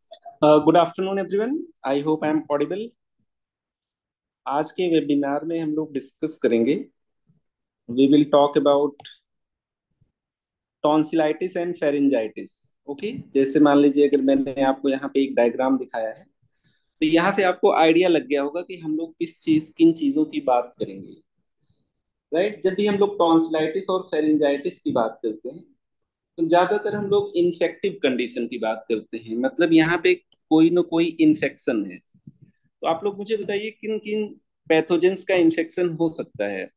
Good afternoon everyone. I hope I am audible. आज के webinar में हम लोग डिस्कस करेंगे। We will talk about tonsillitis and pharyngitis. Okay, जैसे मान लीजिए अगर मैंने आपको यहाँ पे एक डायग्राम दिखाया है तो यहाँ से आपको आइडिया लग गया होगा कि हम लोग किन चीजों की बात करेंगे। राइट, जब भी हम लोग टॉन्सिलाइटिस और फेरिंजाइटिस की बात करते हैं तो ज्यादातर हम लोग इन्फेक्टिव कंडीशन की बात करते हैं, मतलब यहाँ पे कोई ना कोई इन्फेक्शन है। तो आप लोग मुझे बताइए किन किन पैथोजेंस का इन्फेक्शन हो सकता है।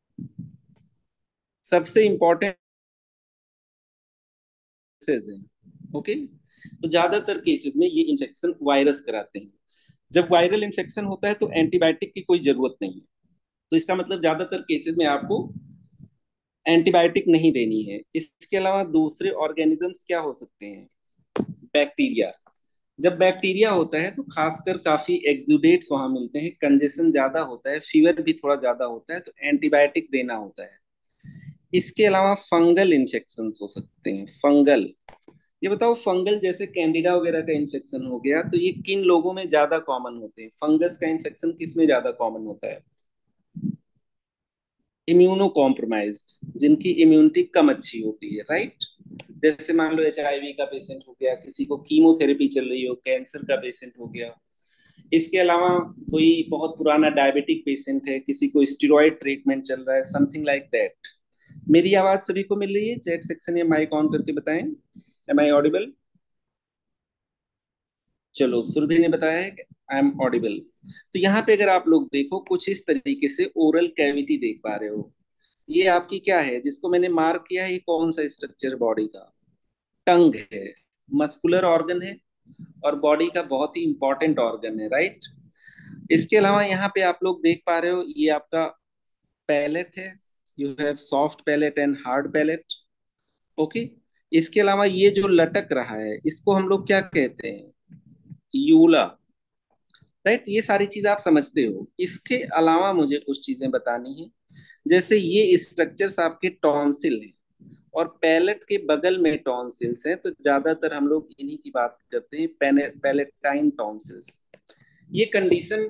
सबसे इंपॉर्टेंट केसेस हैं। ओके, तो ज्यादातर केसेस में ये इन्फेक्शन वायरस कराते हैं। जब वायरल इन्फेक्शन होता है तो एंटीबायोटिक की कोई जरूरत नहीं है। तो इसका मतलब ज्यादातर केसेस में आपको एंटीबायोटिक नहीं देनी है। इसके अलावा दूसरे ऑर्गेनिजम्स क्या हो सकते हैं? बैक्टीरिया। जब बैक्टीरिया होता है तो खासकर काफी एक्सुडेट्स वहां मिलते हैं, कंजेशन ज्यादा होता है, फीवर भी थोड़ा ज्यादा होता है, तो एंटीबायोटिक देना होता है। इसके अलावा फंगल इन्फेक्शन हो सकते हैं। फंगल, ये बताओ, फंगल जैसे कैंडिडा वगैरह का इन्फेक्शन हो गया तो ये किन लोगों में ज्यादा कॉमन होते हैं? फंगस का इन्फेक्शन किस में ज्यादा कॉमन होता है? इम्यूनो कॉम्प्रोमाइज्ड, जिनकी इम्यूनिटी कम अच्छी होती है, राइट। जैसे मान लो HIV का पेशेंट हो गया, किसी को कीमोथेरेपी चल रही हो, कैंसर का पेशेंट हो गया। इसके अलावा कोई बहुत पुराना डायबिटिक पेशेंट है, किसी को स्टेरॉइड ट्रीटमेंट चल रहा है, समथिंग लाइक दैट। मेरी आवाज सभी को मिल रही है? चैट सेक्शन या माइक ऑन करके बताएं, एम आई ऑडिबल? चलो, सुरभि ने बताया है कि आई एम ऑडिबल। तो यहाँ पे अगर आप लोग देखो, कुछ इस तरीके से ओरल कैविटी देख पा रहे हो। ये आपकी क्या है जिसको मैंने मार्क किया है? ये कौन सा स्ट्रक्चर बॉडी का? टंग है। मस्कुलर ऑर्गन है और बॉडी का बहुत ही इंपॉर्टेंट ऑर्गन है, राइट। इसके अलावा यहाँ पे आप लोग देख पा रहे हो, ये आपका पैलेट है। You have soft palate and hard palate. Okay, इसके अलावा ये जो लटक रहा है इसको हम लोग क्या कहते हैं? यूला। राइट, ये सारी चीज आप समझते हो। इसके अलावा मुझे कुछ चीजें बतानी है। जैसे ये स्ट्रक्चर्स आपके टॉन्सिल हैं और पैलेट के बगल में टॉन्सिल्स हैं, तो ज्यादातर हम लोग इन्हीं की बात करते हैं, पैलेटाइन टॉन्सिल्स। ये कंडीशन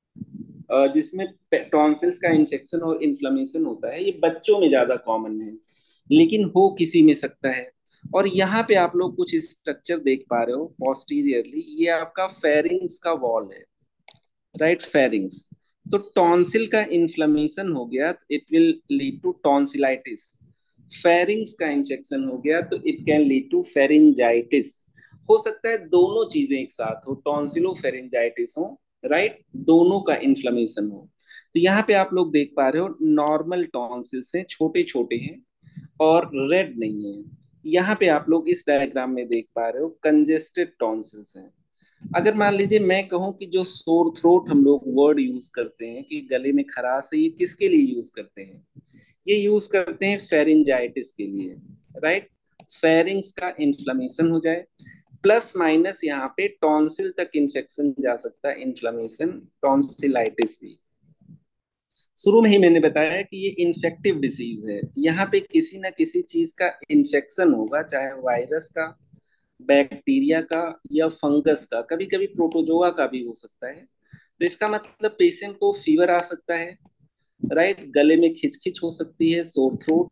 जिसमें टॉन्सिल्स का इन्फेक्शन और इन्फ्लेमेशन होता है, ये बच्चों में ज्यादा कॉमन है, लेकिन हो किसी में सकता है। और यहाँ पे आप लोग कुछ स्ट्रक्चर देख पा रहे हो पोस्टीरियरली, ये आपका फेरिंग्स का वॉल है, राइट, फेरिंग्स। तो टॉन्सिल का इन्फ्लेमेशन हो गया तो it will lead to tonsillitis. Pharynx का इंफेक्शन हो गया तो it can lead to pharyngitis. हो सकता है दोनों चीजें एक साथ हो, टॉन्सिलो फेरिंजाइटिस हो, राइट, दोनों का इन्फ्लेमेशन हो। तो यहाँ पे आप लोग देख पा रहे हो, नॉर्मल टॉन्सिल्स हैं, छोटे छोटे हैं और रेड नहीं है। यहाँ पे आप लोग इस डायग्राम में देख पा रहे हो, कंजेस्टेड टॉन्सिल्स हैं। अगर मान लीजिए मैं कहूँ कि जो सोर थ्रोट हम लोग वर्ड यूज करते हैं कि गले में खराश है, ये किसके लिए यूज करते हैं? ये यूज करते हैं फेरिंजाइटिस के लिए, राइट। फेरिंग्स का इन्फ्लेमेशन हो जाए, प्लस माइनस यहाँ पे टॉन्सिल तक इन्फेक्शन जा सकता है, इन्फ्लेमेशन, टॉन्सिलाइटिस भी। शुरू में ही मैंने बताया कि ये इन्फेक्टिव डिसीज है। यहाँ पे किसी ना किसी चीज का इन्फेक्शन होगा, चाहे वायरस का, बैक्टीरिया का या फंगस का, कभी कभी प्रोटोजोआ का भी हो सकता है। तो इसका मतलब पेशेंट को फीवर आ सकता है, राइट, गले में खिचखिच हो सकती है, सोर थ्रोट,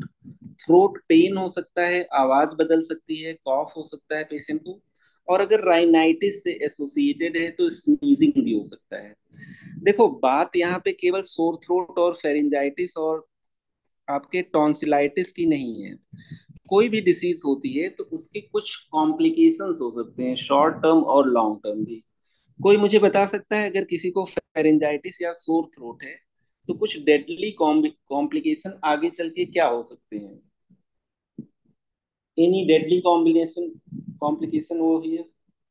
थ्रोट पेन हो सकता है, आवाज बदल सकती है, कॉफ हो सकता है पेशेंट को। और अगर राइनाइटिस से एसोसिएटेड है तो स्नीजिंग भी हो सकता है। देखो, बात यहाँ पे केवल सोर थ्रोट और फेरिंजाइटिस और आपके टॉन्सिलाइटिस की नहीं है। कोई भी डिसीज होती है तो उसके कुछ कॉम्प्लिकेशंस हो सकते हैं, शॉर्ट टर्म और लॉन्ग टर्म भी। कोई मुझे बता सकता है अगर किसी को फेरेंजाइटिस या सोर थ्रोट है तो कुछ डेडली कॉम्प्लिकेशन आगे चल के क्या हो सकते हैं? एनी डेडली कॉम्बिनेशन कॉम्प्लिकेशन वो है?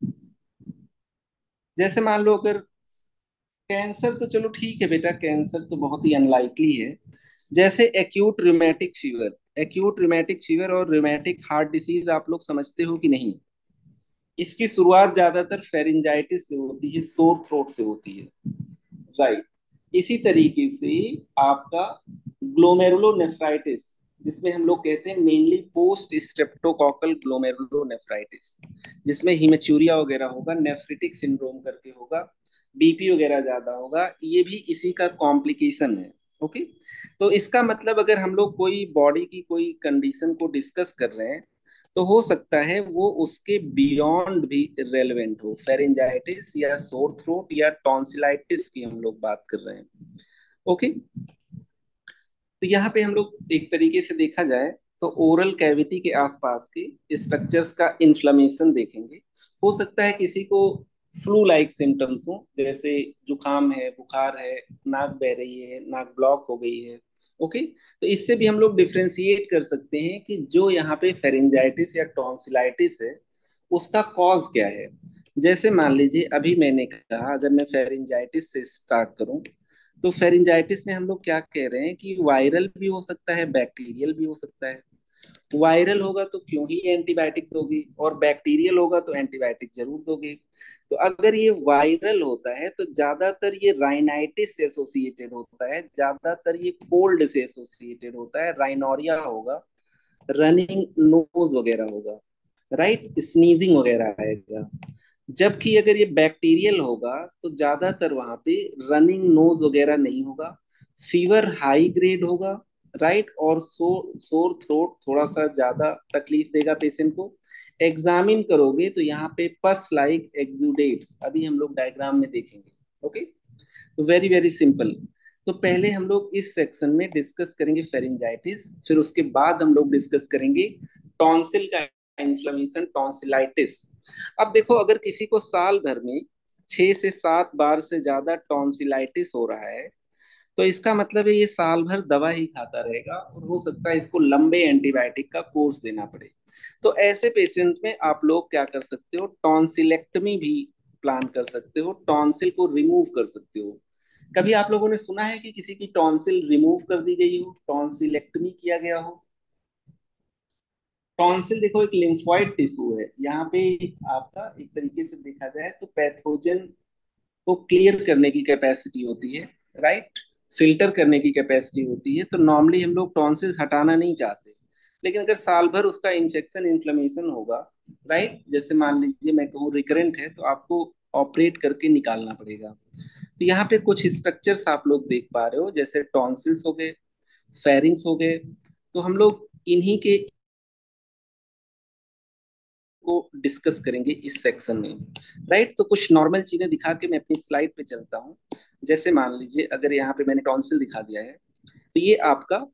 जैसे मान लो अगर कैंसर, तो चलो ठीक है बेटा, कैंसर तो बहुत ही अनलाइकली है। जैसे acute rheumatic fever, acute rheumatic fever और रिमेटिक हार्ट डिसीज आप लोग समझते हो कि नहीं? इसकी शुरुआत ज्यादातर फेरिंजाइटिस से होती है, सोर थ्रोट से होती है, राइट। इसी तरीके से आपका ग्लोमेरुलोनेफ्राइटिस, जिसमें हम लोग कहते हैं मेनली पोस्ट स्ट्रेप्टोकोकल ग्लोमेरुलोनेफ्राइटिस, जिसमें हिमेचूरिया वगैरह होगा, नेफ्रिटिक सिंड्रोम करके होगा, बीपी वगैरह ज्यादा होगा, ये भी इसी का कॉम्प्लिकेशन है। ओके। तो इसका मतलब अगर हम लोग कोई बॉडी की कोई कंडीशन को डिस्कस कर रहे हैं तो हो सकता है वो उसके बियॉन्ड भी रेलेवेंट हो, फेरिंजाइटिस या सोर थ्रोट या टॉन्सिलाइटिस की हम लोग बात कर रहे हैं। ओके। तो यहाँ पे हम लोग एक तरीके से देखा जाए तो ओरल कैविटी के आसपास के स्ट्रक्चर्स का इन्फ्लेमेशन देखेंगे। हो सकता है किसी को फ्लू लाइक सिम्टम्स हो, जैसे जुकाम है, बुखार है, नाक बह रही है, नाक ब्लॉक हो गई है। ओके। तो इससे भी हम लोग डिफ्रेंशिएट कर सकते हैं कि जो यहाँ पे फेरिंजाइटिस या टॉन्सिलाइटिस है उसका कॉज क्या है। जैसे मान लीजिए अभी मैंने कहा, अगर मैं फेरिंजाइटिस से स्टार्ट करूं तो फेरिंजाइटिस में हम लोग क्या कह रहे हैं कि वायरल भी हो सकता है, बैक्टीरियल भी हो सकता है। वायरल होगा तो क्यों ही एंटीबायोटिक दोगे, और बैक्टीरियल होगा तो एंटीबायोटिक जरूर दोगे। तो अगर ये वायरल होता है तो ज्यादातर ये राइनाइटिस से एसोसिएटेड होता है, ज्यादातर ये कोल्ड से एसोसिएटेड होता है, राइनोरिया होगा, रनिंग नोज वगैरह होगा, राइट, स्नीजिंग वगैरह आएगा। जबकि अगर ये बैक्टीरियल होगा तो ज्यादातर वहां पे रनिंग नोज वगैरह नहीं होगा, फीवर हाई ग्रेड होगा, राइट, और सोर थ्रोट थोड़ा सा ज्यादा तकलीफ देगा पेशेंट को। एग्जामिन करोगे तो यहाँ पे पस लाइक एक्सुडेट्स अभी हम लोग डायग्राम में देखेंगे। ओके। तो वेरी वेरी सिंपल। तो पहले हम लोग इस सेक्शन में डिस्कस करेंगे फेरिंजाइटिस, फिर उसके बाद हम लोग डिस्कस करेंगे टॉन्सिल का इन्फ्लेमेशन, टॉन्सिलाइटिस। अब देखो, अगर किसी को साल भर में 6 से 7 बार से ज्यादा टॉन्सिलाइटिस हो रहा है तो इसका मतलब है ये साल भर दवा ही खाता रहेगा, और हो सकता है इसको लंबे एंटीबायोटिक का कोर्स देना पड़े। तो ऐसे पेशेंट में आप लोग क्या कर सकते हो, टॉन्सिलेक्टमी भी प्लान कर सकते हो, टॉन्सिल को रिमूव कर सकते हो। कभी आप लोगों ने सुना है कि किसी की टॉन्सिल रिमूव कर दी गई हो, टॉन्सिलेक्टमी किया गया हो? टॉन्सिल देखो एक लिम्फोइड टिश्यू है, यहाँ पे आपका एक तरीके से देखा जाए तो पैथोजन को क्लियर करने की कैपेसिटी होती है, राइट, फिल्टर करने की कैपेसिटी होती है। तो नॉर्मली हम लोग टॉन्सिल्स हटाना नहीं चाहते, लेकिन अगर साल भर उसका इन्फेक्शन इन्फ्लेमेशन होगा, राइट, जैसे मान लीजिए मैं कहूँ रिकरेंट है, तो आपको ऑपरेट करके निकालना पड़ेगा। तो यहाँ पे कुछ स्ट्रक्चर्स आप लोग देख पा रहे हो, जैसे टॉन्सिल्स हो गए, फेरिंग्स हो गए। तो हम लोग इन्हीं के को डिस्कस करेंगे इस सेक्शन में, राइट। तो कुछ नॉर्मल चीजें दिखा के मैं अपनी स्लाइड पे चलता हूँ। जैसे मान लीजिए अगर यहाँ पे मैंने टॉन्सिल दिखा दिया है तो ये आपका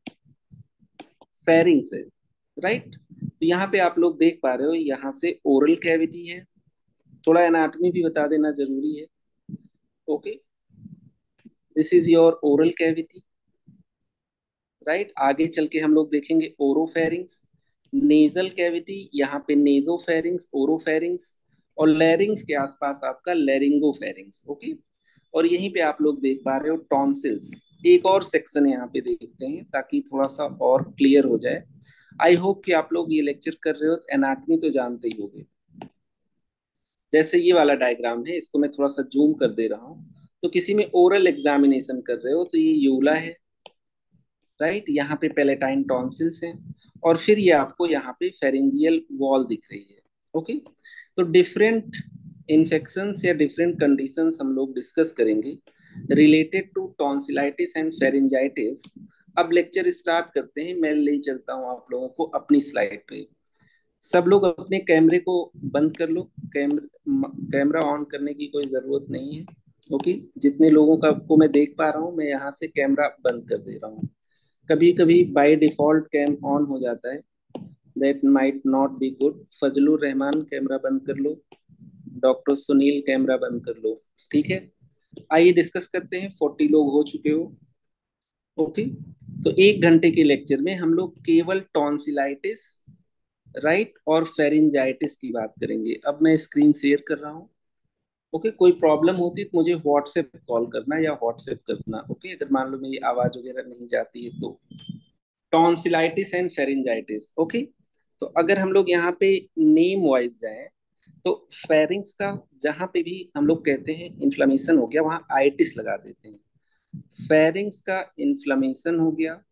फेरिंग्स है, राइट। तो यहाँ पे आप लोग देख पा रहे हो यहाँ से ओरल कैविटी है, थोड़ा एनाटॉमी भी बता देना जरूरी है। Okay. This is your oral cavity, right. आगे चल के हम लोग देखेंगे ओरोफेरिंग्स, नेजल कैविटी, यहाँ पे नेजोफेरिंग्स, ओरोफेरिंग्स, और लैरिंग्स के आसपास आपका लैरिंगोफेरिंग्स। ओके। और यहीं पे आप लोग देख पा रहे हो टॉन्सिल्स। एक और सेक्शन यहाँ पे देखते हैं ताकि थोड़ा सा और क्लियर हो जाए। आई होप कि आप लोग ये लेक्चर कर रहे हो तो एनाटॉमी तो जानते ही होंगे। जैसे ये वाला डायग्राम है, इसको मैं थोड़ा सा जूम कर दे रहा हूँ। तो किसी में ओरल एग्जामिनेशन कर रहे हो तो ये यूला है, राइट, यहाँ पे पेलेटाइन टॉन्सिल्स है, और फिर ये आपको यहाँ पे फेरेंजियल वॉल दिख रही है। ओके। तो डिफरेंट इन्फेक्शंस या डिफरेंट कंडीशंस हम लोग डिस्कस करेंगे related to tonsillitis and pharyngitis. अब लेक्चर स्टार्ट करते हैं, मैं ले चलता हूँ आप लोगों को अपनी स्लाइड पे। सब लोग अपने कैमरे को बंद कर लो, कैमरा ऑन करने की कोई जरूरत नहीं है। ओके। जितने लोगों का को मैं देख पा रहा हूँ मैं यहाँ से कैमरा बंद कर दे रहा हूँ। कभी कभी बाय डिफॉल्ट कैम ऑन हो जाता है, that might not be good. Fazlur Rahman camera बंद कर लो, डॉक्टर सुनील कैमरा बंद कर लो। ठीक है। आइए डिस्कस करते हैं, 40 लोग हो चुके हो। ओके। तो 1 घंटे के लेक्चर में हम लोग केवल टॉन्सिलाइटिस, राइट, और फेरिंजाइटिस की बात करेंगे। अब मैं स्क्रीन शेयर कर रहा हूँ। ओके। कोई प्रॉब्लम होती है तो मुझे व्हाट्सएप कॉल करना या व्हाट्सएप करना। ओके। अगर मान लो मेरी आवाज वगैरह नहीं जाती है तो। Tonsillitis and pharyngitis. ओके। तो अगर हम लोग यहाँ पे नेम वाइज जाएं तो फेरिंग्स का जहां पे भी हम लोग कहते हैं इन्फ्लेमेशन हो गया वहां आइटिस लगा देते हैं। फेरिंग्स का इन्फ्लेमेशन हो गया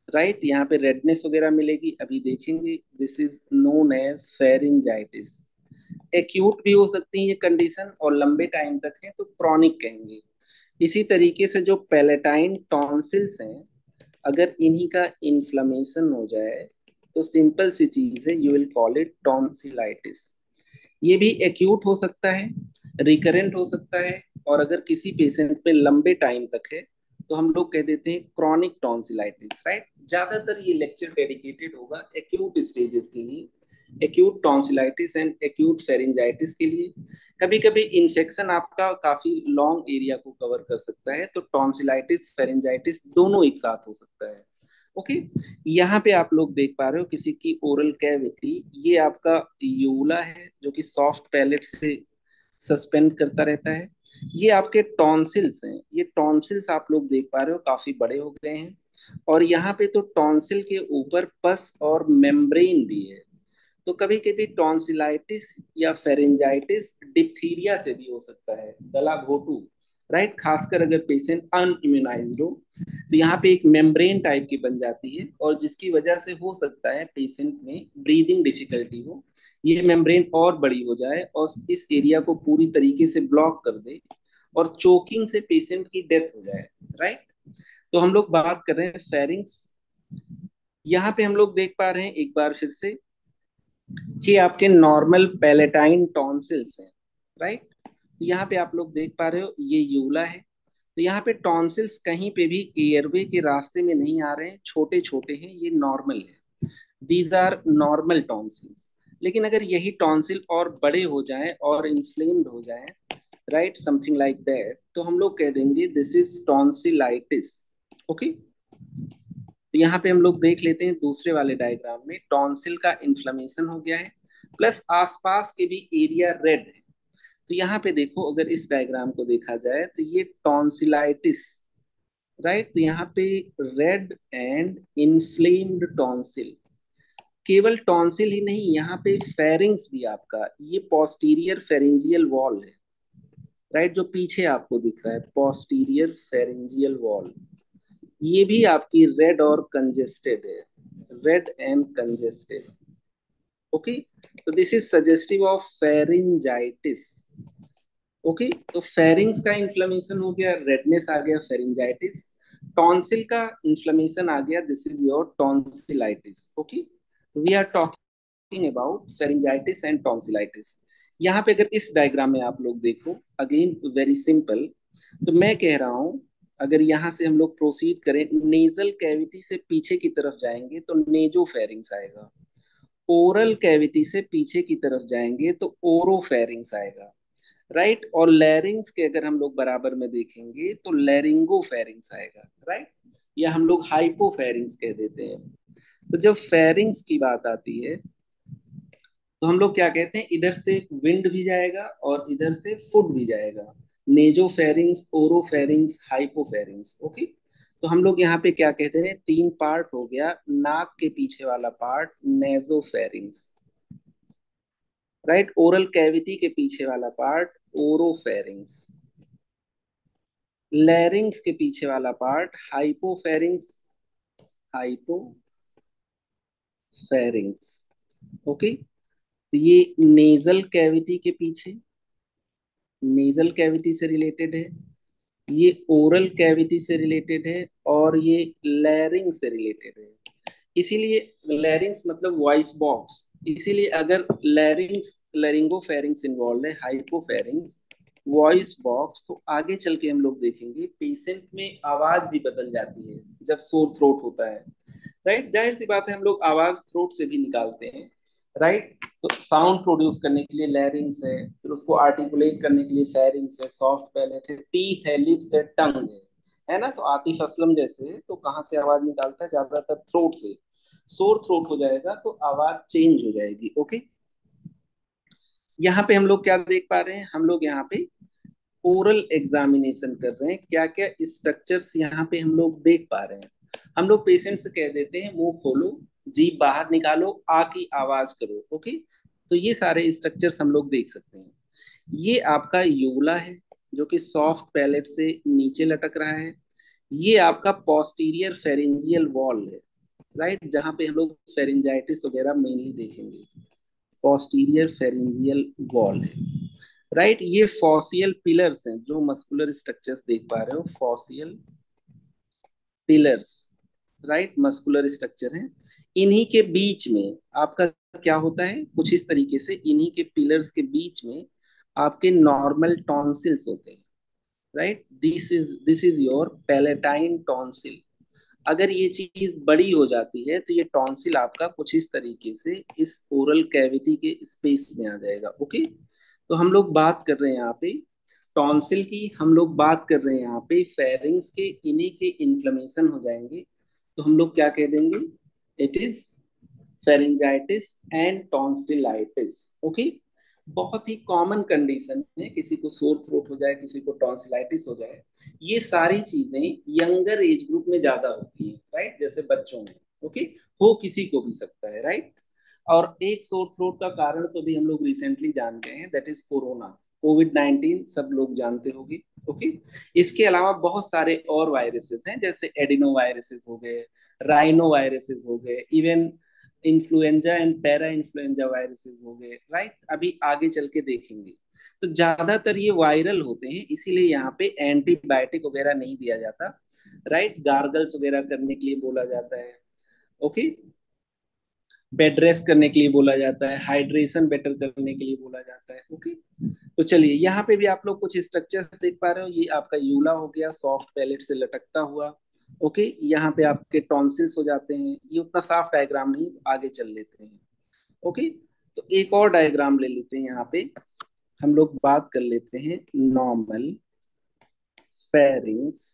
राइट। यहाँ पे रेडनेस वगैरह मिलेगी, अभी देखेंगे। This is known as pharyngitis. Acute भी हो सकती है ये कंडीशन, और लंबे टाइम तक है तो क्रॉनिक कहेंगे। इसी तरीके से जो पैलेटाइन टॉन्सिल्स हैं, अगर इन्हीं का इन्फ्लेमेशन हो जाए तो सिंपल सी चीज है, you will call it tonsillitis. ये भी एक्यूट हो सकता है, रिकरेंट हो सकता है, और अगर किसी पेशेंट में लंबे टाइम तक है तो हम लोग कह देते हैं क्रॉनिक टॉन्सिलाइटिस। राइट। ज्यादातर ये लेक्चर डेडिकेटेड होगा एक्यूट स्टेजेस के लिए, acute tonsillitis and acute pharyngitis के लिए। कभी कभी इन्फेक्शन आपका काफी लॉन्ग एरिया को कवर कर सकता है, तो टॉन्सिलाइटिस फेरिंजाइटिस दोनों एक साथ हो सकता है। ओके। यहाँ पे आप लोग देख पा रहे हो किसी की ओरल कैविटी, ये आपका यूला है जो कि सॉफ्ट पैलेट से सस्पेंड करता रहता है। ये आपके टॉन्सिल्स हैं, ये टॉन्सिल्स आप लोग देख पा रहे हो काफी बड़े हो गए हैं। और यहाँ पे तो टॉन्सिल के ऊपर पस और मेम्ब्रेन भी है। तो कभी कभी टॉन्सिलाइटिस या फेरेंजाइटिस डिप्थीरिया से भी हो सकता है, गला घोटू। राइट। खासकर अगर पेशेंट अनइम्यूनाइज्ड हो तो यहाँ पे एक मेम्ब्रेन टाइप की बन जाती है, और जिसकी वजह से हो सकता है पेशेंट में ब्रीदिंग डिफिकल्टी हो, ये मेम्ब्रेन और बड़ी हो जाए और इस एरिया को पूरी तरीके से ब्लॉक कर दे, और चोकिंग से पेशेंट की डेथ हो जाए। राइट। तो हम लोग बात कर रहे हैं फेरिंग्स। यहाँ पे हम लोग देख पा रहे हैं एक बार फिर से, ये आपके नॉर्मल पैलेटाइन टॉन्सिल्स हैं। राइट। तो यहाँ पे आप लोग देख पा रहे हो ये यूला है। तो यहाँ पे टॉन्सिल्स कहीं पे भी एयरवे के रास्ते में नहीं आ रहे हैं, छोटे छोटे हैं, ये नॉर्मल है। These are normal tonsils. लेकिन अगर यही टॉन्सिल और बड़े हो जाएं और इन्फ्लेम्ड हो जाएं, राइट, समथिंग लाइक दैट, तो हम लोग कह देंगे दिस इज टॉन्सिलाइटिस। ओके। तो यहाँ पे हम लोग देख लेते हैं दूसरे वाले डायग्राम में, टॉन्सिल का इन्फ्लेमेशन हो गया है, प्लस आसपास के भी एरिया रेड है। तो यहाँ पे देखो, अगर इस डायग्राम को देखा जाए तो ये टॉन्सिलाइटिस। राइट। तो यहाँ पे रेड एंड इन्फ्लेम्ड टॉन्सिल। केवल टॉन्सिल ही नहीं, यहाँ पे फेरिंग्स भी आपका, ये पोस्टीरियर फेरिंजियल वॉल है। राइट। जो पीछे आपको दिख रहा है पोस्टीरियर फेरिंजियल वॉल, ये भी आपकी रेड और कंजेस्टेड है, रेड एंड कंजेस्टेड। ओके। तो this is suggestive of pharyngitis. Okay. तो फेरिंग्स का इन्फ्लेमेशन हो गया, रेडनेस आ गया, फेरिंजाइटिस। टॉन्सिल का इन्फ्लेमेशन आ गया, this is your tonsillitis. Okay. We are talking about pharyngitis and tonsillitis. यहाँ पे अगर इस डायग्राम में आप लोग देखो, अगेन वेरी सिंपल, तो मैं कह रहा हूं, अगर यहाँ से हम लोग प्रोसीड करें, नेजल कैविटी से पीछे की तरफ जाएंगे तो नेजो फेरिंग्स आएगा, ओरल कैविटी से पीछे की तरफ जाएंगे तो ओरोफेरिंग्स आएगा। राइट। और लैरिंग्स के अगर हम लोग बराबर में देखेंगे तो लैरिंगोफेरिंग्स आएगा। राइट। या हम लोग हाइपोफेरिंग्स कह देते हैं। तो जब फेरिंग्स की बात आती है तो हम लोग क्या कहते हैं, इधर से विंड भी जाएगा और इधर से फूड भी जाएगा। Nasopharynx, oropharynx, hypopharynx. ओके। तो हम लोग यहाँ पे क्या कहते हैं, तीन पार्ट हो गया, नाक के पीछे वाला part nasopharynx. Right. Oral cavity के पीछे वाला पार्ट ओरोफेरिंग्स। लैरिंग्स के पीछे वाला पार्ट हाइपोफेरिंग्स, हाइपोफेरिंग्स। ओके। तो ये नेजल कैविटी के पीछे, नेजल कैविटी से रिलेटेड है, ये ओरल कैविटी से रिलेटेड है, और ये लैरिंग से रिलेटेड है। इसीलिए लैरिंग्स मतलब वॉइस बॉक्स, इसीलिए अगर लैरिंग्स, लैरिंगोफेरिंग्स इन्वॉल्व है, हाइपोफेरिंग्स, वॉइस बॉक्स, तो आगे चल के हम लोग देखेंगे पेशेंट में आवाज भी बदल जाती है जब सोर थ्रोट होता है। राइट। जाहिर सी बात है, हम लोग आवाज थ्रोट से भी निकालते हैं। राइट। तो साउंड प्रोड्यूस करने के लिए लैरिंग्स है, फिर उसको आर्टिकुलेट करने के लिए फेरिंग्स है, सॉफ्ट पैलेट है, टीथ है, लिप्स है, टंग है ना। तो आतिफ असलम जैसे तो कहाँ से आवाज निकालता है, ज्यादातर थ्रोट से। सोर थ्रोट हो जाएगा तो आवाज चेंज हो जाएगी। ओके। यहाँ पे हम लोग क्या देख पा रहे हैं, हम लोग यहाँ पे ओरल एग्जामिनेशन कर रहे हैं, क्या क्या स्ट्रक्चर्स यहाँ पे हम लोग देख पा रहे हैं। हम लोग पेशेंट से कह देते हैं मुंह खोलो, जीभ बाहर निकालो, आ की आवाज करो। ओके। तो ये सारे स्ट्रक्चर्स हम लोग देख सकते हैं। ये आपका यूला है जो कि सॉफ्ट पैलेट से नीचे लटक रहा है। ये आपका पोस्टीरियर फेरेंजियल वॉल है। राइट, जहाँ पे हम लोग फेरिंजाइटिस वगैरह मेनली देखेंगे। पोस्टीरियर फेरिंजियल वॉल है, राइट। ये फॉसियल पिलर्स हैं, जो मस्कुलर स्ट्रक्चर्स देख पा रहे हो, faucial pillars, right, muscular structure हैं। इन्हीं के बीच में आपका क्या होता है, कुछ इस तरीके से इन्हीं के पिलर्स के बीच में आपके नॉर्मल टॉन्सिल्स होते हैं, right. This is your palatine tonsil. अगर ये चीज बड़ी हो जाती है तो ये टॉन्सिल आपका कुछ इस तरीके से इस ओरल कैविटी के स्पेस में आ जाएगा। ओके, तो हम लोग बात कर रहे हैं यहाँ पे टॉन्सिल की, हम लोग बात कर रहे हैं यहाँ पे फेरिंग्स के, इन्हीं के इन्फ्लेमेशन हो जाएंगे तो हम लोग क्या कह देंगे, it is pharyngitis and tonsillitis. Okay, बहुत ही कॉमन कंडीशन है, किसी को सोर थ्रोट हो जाए, किसी को टॉन्सिलाइटिस हो जाए। ये सारी चीजें यंगर एज ग्रुप में ज्यादा होती हैं, राइट, जैसे बच्चों में। ओके, हो किसी को भी सकता है, राइट। और एक सोर थ्रोट का कारण तो भी हम लोग रिसेंटली जान गए हैं, दैट इज कोरोना, कोविड-19, सब लोग जानते होंगे। ओके, इसके अलावा बहुत सारे और वायरसेस हैं, जैसे एडिनो वायरसेस हो गए, राइनो वायरसेस हो गए, even influenza and parainfluenza viruses हो गए, राइट। अभी आगे चल के देखेंगे। तो ज्यादातर ये वायरल होते हैं, इसीलिए यहाँ पे एंटीबायोटिक वगैरह नहीं दिया जाता, राइट। गार्गल्स वगैरह करने के लिए बोला जाता है। ओके, बेड रेस्ट करने के लिए बोला जाता है, हाइड्रेशन बेटर करने के लिए बोला जाता है। ओके, तो चलिए यहाँ पे भी आप लोग कुछ स्ट्रक्चर्स देख पा रहे हो, ये आपका यूला हो गया, सॉफ्ट पैलेट से लटकता हुआ। ओके, यहाँ पे आपके टॉन्सिल्स हो जाते हैं, ये उतना साफ डायग्राम नहीं, आगे चल लेते हैं। ओके, तो एक और डायग्राम ले लेते हैं, यहाँ पे हम लोग बात कर लेते हैं नॉर्मल फेरिंग्स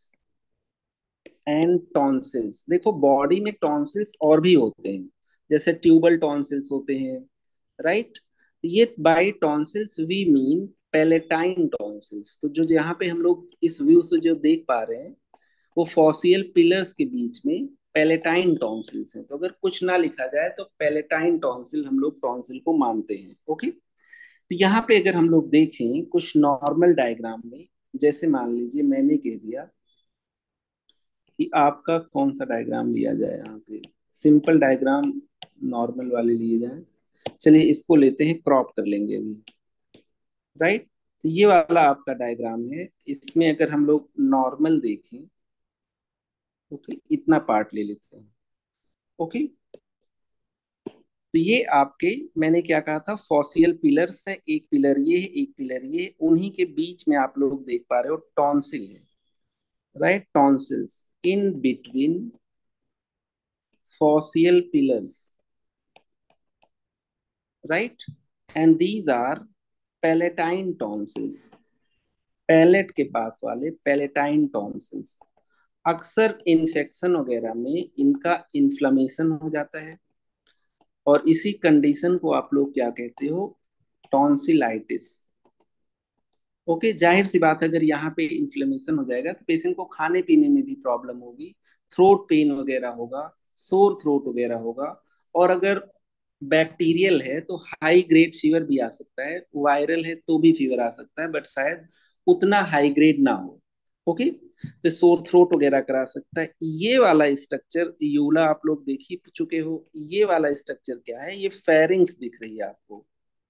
एंड टॉन्सिल्स। देखो बॉडी में टॉन्सिल्स और भी होते हैं, जैसे ट्यूबल टॉन्सिल्स होते हैं, राइट। ये by tonsils we mean palatine tonsils. तो जो यहाँ पे हम लोग इस व्यू से जो देख पा रहे हैं, वो फॉसियल पिलर्स के बीच में पैलेटाइन टॉन्सिल्स हैं। तो अगर कुछ ना लिखा जाए तो पैलेटाइन टॉन्सिल हम लोग टॉन्सिल को मानते हैं। ओके, तो यहाँ पे अगर हम लोग देखें कुछ नॉर्मल डायग्राम में, जैसे मान लीजिए मैंने कह दिया कि आपका कौन सा डायग्राम लिया जाए, यहाँ पे सिंपल डायग्राम नॉर्मल वाले लिए जाए। चलिए इसको लेते हैं, क्रॉप कर लेंगे अभी, राइट। तो ये वाला आपका डायग्राम है, इसमें अगर हम लोग नॉर्मल देखें, ओके, इतना पार्ट ले लेते हैं। ओके, तो ये आपके, मैंने क्या कहा था, फॉसियल पिलर्स है, एक पिलर ये है, एक पिलर ये है, उन्हीं के बीच में आप लोग देख पा रहे हो टॉन्सिल है, right, tonsils in between fossil pillars, right? And these are palatine tonsils. Palate के पास वाले पैलेटाइन टॉन्सिल्स। अक्सर इन्फेक्शन वगैरह में इनका इन्फ्लेमेशन हो जाता है, और इसी कंडीशन को आप लोग क्या कहते हो, टॉन्सिलाइटिस। ओके, जाहिर सी बात है, अगर यहाँ पे इन्फ्लेमेशन हो जाएगा तो पेशेंट को खाने पीने में भी प्रॉब्लम होगी, थ्रोट पेन वगैरह होगा, सोर थ्रोट वगैरह होगा। और अगर बैक्टीरियल है तो हाई ग्रेड फीवर भी आ सकता है, वायरल है तो भी फीवर आ सकता है, बट शायद उतना हाई ग्रेड ना हो। ओके, तो सोर थ्रोट वगैरह करा सकता है। ये वाला स्ट्रक्चर यूला आप लोग देख ही चुके हो, ये वाला स्ट्रक्चर क्या है, ये फेरिंग्स दिख रही है आपको,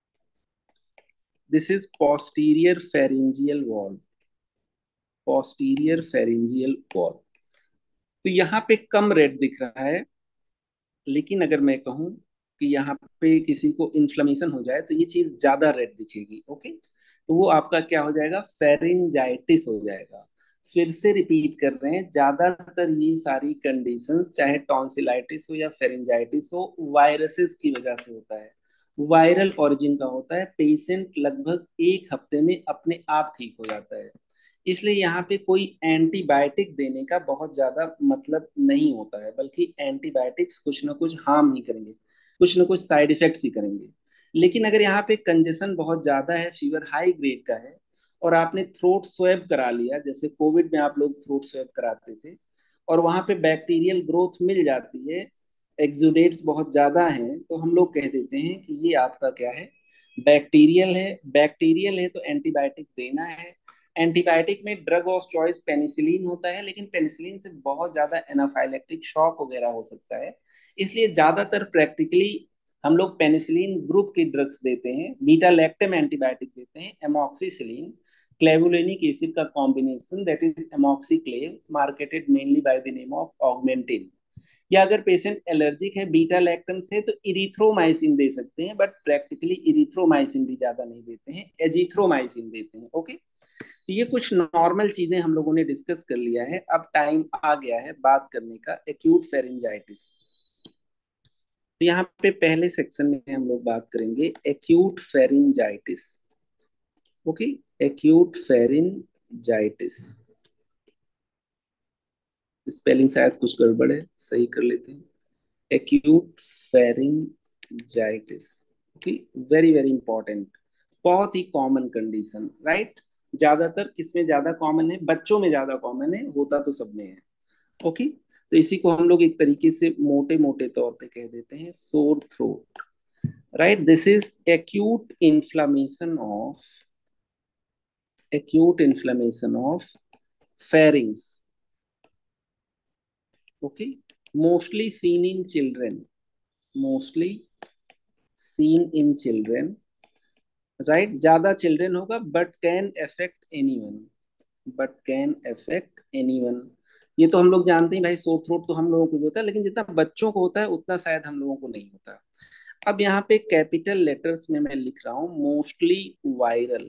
this is posterior pharyngeal wall, posterior pharyngeal wall। तो यहाँ पे कम रेड दिख रहा है, लेकिन अगर मैं कहूँ कि यहाँ पे किसी को इन्फ्लेमेशन हो जाए तो ये चीज ज्यादा रेड दिखेगी। ओके, तो वो आपका क्या हो जाएगा, फेरिंजाइटिस हो जाएगा। फिर से रिपीट कर रहे हैं, ज्यादातर ये सारी कंडीशंस, चाहे टॉन्सिलाइटिस हो या फेरिंजाइटिस हो, वायरसेस की वजह से होता है, वायरल ओरिजिन का होता है। पेशेंट लगभग एक हफ्ते में अपने आप ठीक हो जाता है, इसलिए यहाँ पे कोई एंटीबायोटिक देने का बहुत ज्यादा मतलब नहीं होता है, बल्कि एंटीबायोटिक्स कुछ ना कुछ हार्म ही करेंगे, कुछ ना कुछ साइड इफेक्ट्स ही करेंगे। लेकिन अगर यहाँ पे कंजेशन बहुत ज्यादा है, फीवर हाई ग्रेड का है, और आपने थ्रोट स्वैब करा लिया, जैसे कोविड में आप लोग थ्रोट स्वैब कराते थे, और वहां पे बैक्टीरियल ग्रोथ मिल जाती है, एक्सुडेट्स बहुत ज्यादा हैं, तो हम लोग कह देते हैं कि ये आपका क्या है, बैक्टीरियल है। बैक्टीरियल है तो एंटीबायोटिक देना है, एंटीबायोटिक में ड्रग ऑफ चॉइस पेनिसिलिन होता है, लेकिन पेनिसिलिन से बहुत ज्यादा एनाफाइलेक्टिक शॉक वगैरह हो सकता है, इसलिए ज्यादातर प्रैक्टिकली हम लोग पेनिसिलिन ग्रुप की ड्रग्स देते हैं। बीटा लैक्टम एंटीबायोटिक देते हैं, एमॉक्सिसिलिन क्लेवुलिनिक एसिड का combination that is amoxiclav, marketed mainly by the name of Augmentin. या अगर पेशेंट एलर्जिक है बीटा लैक्टम से तो इरिथ्रोमाइसिन दे सकते हैं, बट प्रैक्टिकली इरिथ्रोमाइसिन भी ज्यादा नहीं देते हैं, एजिथ्रोमाइसिन देते हैं। ओके, तो ये कुछ नॉर्मल चीजें हम लोगों ने डिस्कस कर लिया है। अब टाइम आ गया है बात करने का एक्यूट फेरिंजाइटिस। तो यहाँ पे पहले सेक्शन में हम लोग बात करेंगे acute pharyngitis. Okay, acute pharyngitis, spelling शायद कुछ गड़बड़ है, सही कर लेते हैं। Acute pharyngitis, okay, very very important, बहुत ही कॉमन कंडीशन, राइट। ज्यादातर किसमें ज्यादा कॉमन है? बच्चों में ज्यादा कॉमन है, होता तो सब में है। ओके, तो इसी को हम लोग एक तरीके से मोटे मोटे तौर पे कह देते हैं sore throat, right. This is acute inflammation of pharynx, okay, mostly seen in children, mostly seen in children, right। ज्यादा चिल्ड्रन होगा, बट कैन अफेक्ट एनीवन। ये तो हम लोग जानते हैं भाई, सोर थ्रोट तो हम लोगों को भी होता है, लेकिन जितना बच्चों को होता है उतना शायद हम लोगों को नहीं होता। अब यहाँ पे कैपिटल लेटर्स में मैं लिख रहा हूं mostly viral,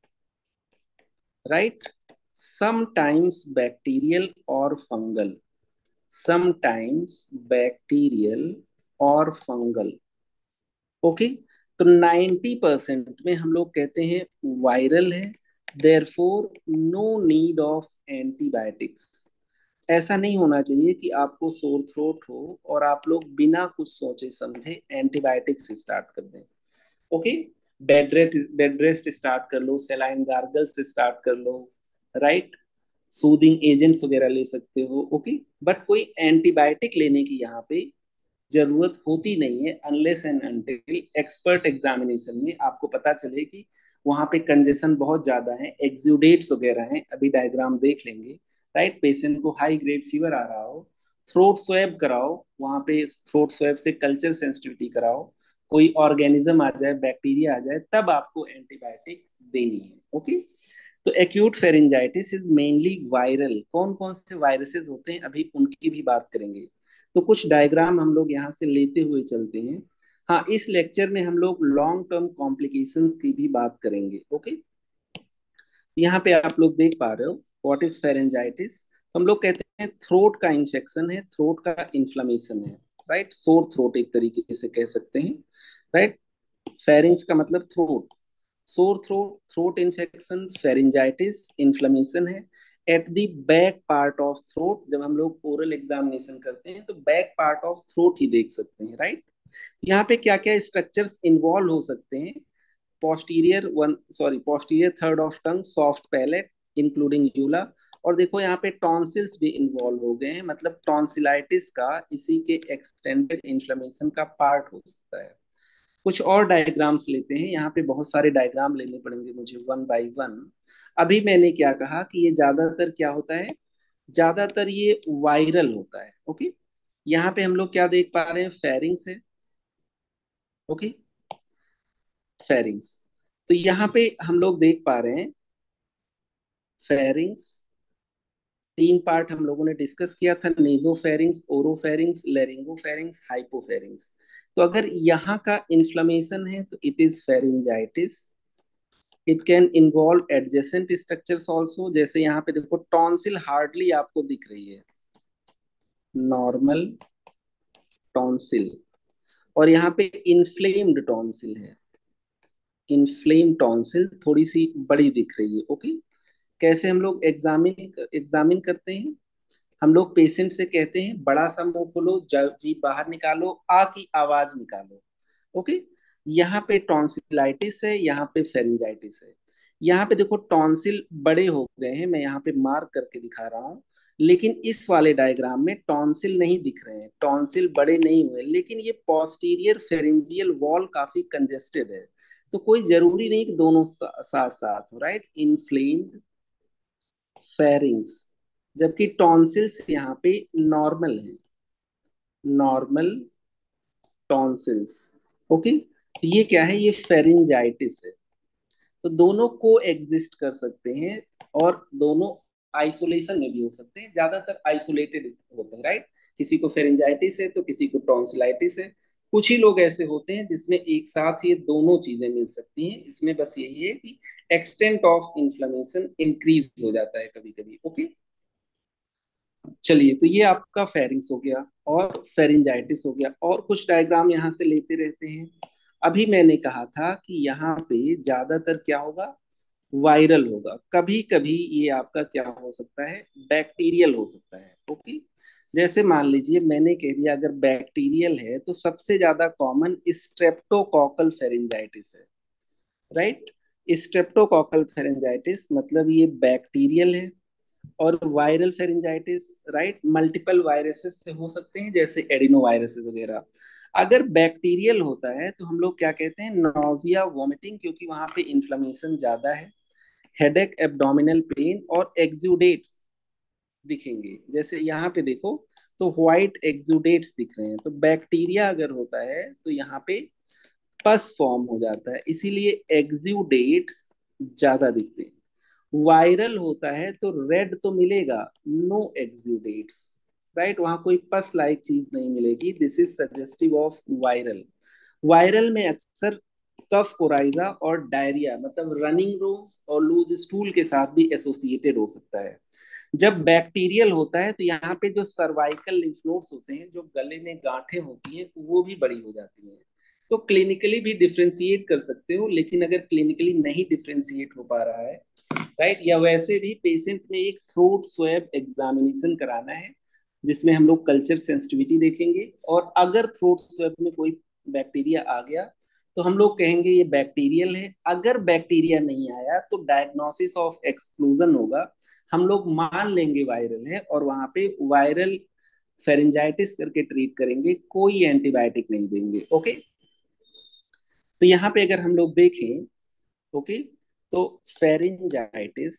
right, sometimes bacterial और फंगल, समटाइम्स बैक्टीरियल और फंगल। ओके, तो 90% में हम लोग कहते हैं वायरल है, therefore no need of antibiotics. ऐसा नहीं होना चाहिए कि आपको सोर थ्रोट हो और आप लोग बिना कुछ सोचे समझे एंटीबायोटिक्स स्टार्ट कर दें। ओके, बेड रेस्ट स्टार्ट कर लो, सेलाइन गार्गल्स स्टार्ट कर लो, राइट, सूदिंग एजेंट्स वगैरह ले सकते हो। ओके, बट कोई एंटीबायोटिक लेने की यहाँ पे जरूरत होती नहीं है, unless and until expert examination में आपको पता चले कि वहां पे कंजेशन बहुत ज्यादा है, एक्सुडेट्स वगैरह हैं, अभी डायग्राम देख लेंगे, राइट। पेशेंट को हाई ग्रेड फीवर आ रहा हो, थ्रोट स्वैब कराओ, वहां पे थ्रोट स्वैब से कल्चर सेंसिटिविटी कराओ, कोई ऑर्गेनिज्म आ जाए, बैक्टीरिया आ जाए, तब आपको एंटीबायोटिक देनी है। ओके, तो acute pharyngitis is mainly viral. कौन कौन से वायरसेस होते हैं अभी उनकी भी बात करेंगे। तो कुछ डायग्राम हम लोग यहाँ से लेते हुए चलते हैं। हाँ, इस लेक्चर में हम लोग लॉन्ग टर्म कॉम्प्लिकेशंस की भी बात करेंगे। ओके, यहाँ पे आप लोग देख पा रहे हो व्हाट इज फेरेंजाइटिस। हम लोग कहते हैं थ्रोट का इंफेक्शन है, थ्रोट का इन्फ्लेमेशन है, राइट। सोर थ्रोट एक तरीके से कह सकते हैं, राइट। फेरिंग्स का मतलब throat, sore throat, throat infection, pharyngitis inflammation है। At the back part of throat, जब हम लोग ओरल एग्जामिनेशन करते हैं तो बैक पार्ट ऑफ थ्रोट ही देख सकते हैं, राइट। यहाँ पे क्या क्या स्ट्रक्चर्स इन्वॉल्व हो सकते हैं? Posterior third of tongue, soft palate including uvula, और देखो यहाँ पे टॉन्सिल्स भी इन्वॉल्व हो गए हैं, मतलब टॉन्सिलाइटिस का इसी के एक्सटेंडेड इन्फ्लेमेशन का पार्ट हो सकता है। कुछ और डायग्राम्स लेते हैं, यहाँ पे बहुत सारे डायग्राम लेने पड़ेंगे मुझे वन बाय वन। अभी मैंने क्या कहा कि ये ज्यादातर क्या होता है, ज्यादातर ये वायरल होता है। ओके, यहाँ पे हम लोग क्या देख पा रहे हैं, फेरिंग्स है। ओके, फेरिंग्स, तो यहाँ पे हम लोग देख पा रहे हैं फेरिंग्स, तीन पार्ट हम लोगों ने डिस्कस किया था, नेजोफेरिंग्स, ओरोफेरिंग्स, लेरिंगोफेरिंग्स, हाइपोफेरिंग्स। तो अगर यहाँ का इन्फ्लेमेशन है तो it is pharyngitis. It can involve adjacent structures also, जैसे यहाँ पे देखो टॉन्सिल हार्डली आपको दिख रही है, नॉर्मल टॉन्सिल, और यहाँ पे इन्फ्लेम्ड टॉन्सिल है, इन्फ्लेम टॉन्सिल थोड़ी सी बड़ी दिख रही है। ओके, कैसे हम लोग एग्जामिन एग्जामिन करते हैं? हम लोग पेशेंट से कहते हैं बड़ा सा मुंह खोलो, जीभ बाहर निकालो, आ की आवाज निकालो। ओके, यहाँ पे टॉन्सिलाइटिस है, यहाँ पे फेरिंजाइटिस है। यहाँ पे देखो टॉन्सिल बड़े हो गए हैं, मैं यहाँ पे मार्क करके दिखा रहा हूँ, लेकिन इस वाले डायग्राम में टॉन्सिल नहीं दिख रहे हैं, टॉन्सिल बड़े नहीं हुए, लेकिन ये पोस्टीरियर फेरिंजियल वॉल काफी कंजेस्टेड है। तो कोई जरूरी नहीं कि दोनों साथ साथ हो, राइट। इन्फ्लेम्ड फेरिंग्स, जबकि टॉन्सिल्स यहाँ पे नॉर्मल है, नॉर्मल टॉन्सिल्स। ओके, तो ये क्या है, ये फेरिंजाइटिस है। तो दोनों को एग्जिस्ट कर सकते हैं और दोनों आइसोलेशन में भी हो सकते हैं, ज्यादातर आइसोलेटेड होते हैं, राइट। किसी को फेरिंजाइटिस है तो किसी को टॉन्सिलाइटिस है। कुछ ही लोग ऐसे होते हैं जिसमें एक साथ ये दोनों चीजें मिल सकती हैं। इसमें बस यही है कि एक्सटेंट ऑफ इन्फ्लेमेशन इंक्रीज हो जाता है कभी कभी। ओके, चलिए, तो ये आपका फेरिंग्स हो गया और फेरिंजाइटिस हो गया, और कुछ डायग्राम यहाँ से लेते रहते हैं। अभी मैंने कहा था कि यहाँ पे ज्यादातर क्या होगा, वायरल होगा। कभी कभी ये आपका क्या हो सकता है, बैक्टीरियल हो सकता है। ओके, जैसे मान लीजिए मैंने कह दिया अगर बैक्टीरियल है तो सबसे ज्यादा कॉमन स्ट्रेप्टोकॉकल फेरिंजाइटिस है, राइट। स्ट्रेप्टोकॉकल फेरिंजाइटिस मतलब ये बैक्टीरियल है। और viral pharyngitis, right, multiple viruses से हो सकते हैं, जैसे एडिनो वायरसेस वगैरह। अगर बैक्टीरियल होता है तो हम लोग क्या कहते हैं, नोजिया, वोमिटिंग, क्योंकि वहां पे इन्फ्लेमेशन ज्यादा है। हेडेक, एब्डोमिनल पेन और एक्सुडेट्स दिखेंगे, जैसे यहाँ पे देखो तो व्हाइट एक्सुडेट्स दिख रहे हैं। तो बैक्टीरिया अगर होता है तो यहाँ पे पस फॉर्म हो जाता है, इसीलिए एक्सुडेट्स ज्यादा दिखते हैं। वायरल होता है तो रेड तो मिलेगा, नो एक्सुडेट्स, राइट, वहां कोई पस लाइक चीज नहीं मिलेगी। This is suggestive of viral. Viral में अक्सर कफ कोराइजा और डायरिया मतलब रनिंग रोज और लूज स्टूल के साथ भी एसोसिएटेड हो सकता है। जब बैक्टीरियल होता है तो यहाँ पे जो सर्वाइकल लिम्फ नोड्स होते हैं, जो गले में गांठें होती हैं, वो भी बड़ी हो जाती हैं। तो क्लिनिकली भी डिफ्रेंशिएट कर सकते हो, लेकिन अगर क्लिनिकली नहीं डिफ्रेंशिएट हो पा रहा है, राइट, या वैसे भी पेशेंट में एक थ्रोट स्वैब एग्जामिनेशन कराना है, जिसमें हम लोग कल्चर सेंसिटिविटी देखेंगे। और अगर थ्रोट स्वैब में कोई बैक्टीरिया आ गया तो हम लोग कहेंगे ये बैक्टीरियल है। अगर बैक्टीरिया नहीं आया तो डायग्नोसिस ऑफ एक्सक्लूजन होगा, हम लोग मान लेंगे वायरल है और वहां पे वायरल फेरेंजाइटिस करके ट्रीट करेंगे, कोई एंटीबायोटिक नहीं देंगे। ओके, तो यहाँ पे अगर हम लोग देखें, ओके, तो फेरेंजाइटिस,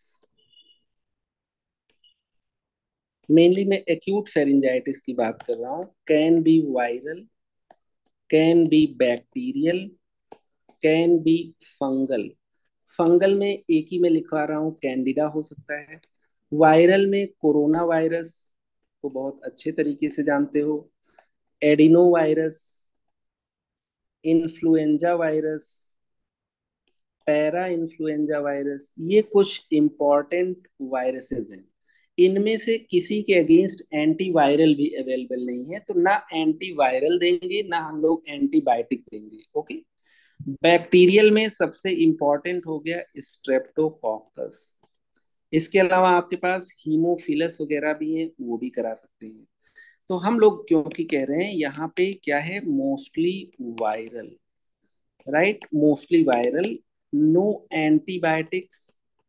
मेनली मैं एक्यूट फेरेंजाइटिस की बात कर रहा हूँ, can be viral, can be bacterial, can be fungal. Fungal में एक ही मैं लिखवा रहा हूँ, कैंडिडा हो सकता है। वायरल में कोरोना वायरस को बहुत अच्छे तरीके से जानते हो, adenovirus, influenza virus, parainfluenza virus, ये कुछ इंपॉर्टेंट वायरसेस हैं। इनमें से किसी के अगेंस्ट एंटीवायरल भी अवेलेबल नहीं है, तो ना एंटीवायरल देंगे ना हम लोग एंटीबायोटिक देंगे। ओके, बैक्टीरियल में सबसे इंपॉर्टेंट हो गया स्ट्रेप्टोकॉकस। इसके अलावा आपके पास हीमोफिलस वगैरह भी है, वो भी करा सकते हैं। तो हम लोग क्योंकि कह रहे हैं यहाँ पे क्या है, mostly viral, right, mostly viral, no antibiotics,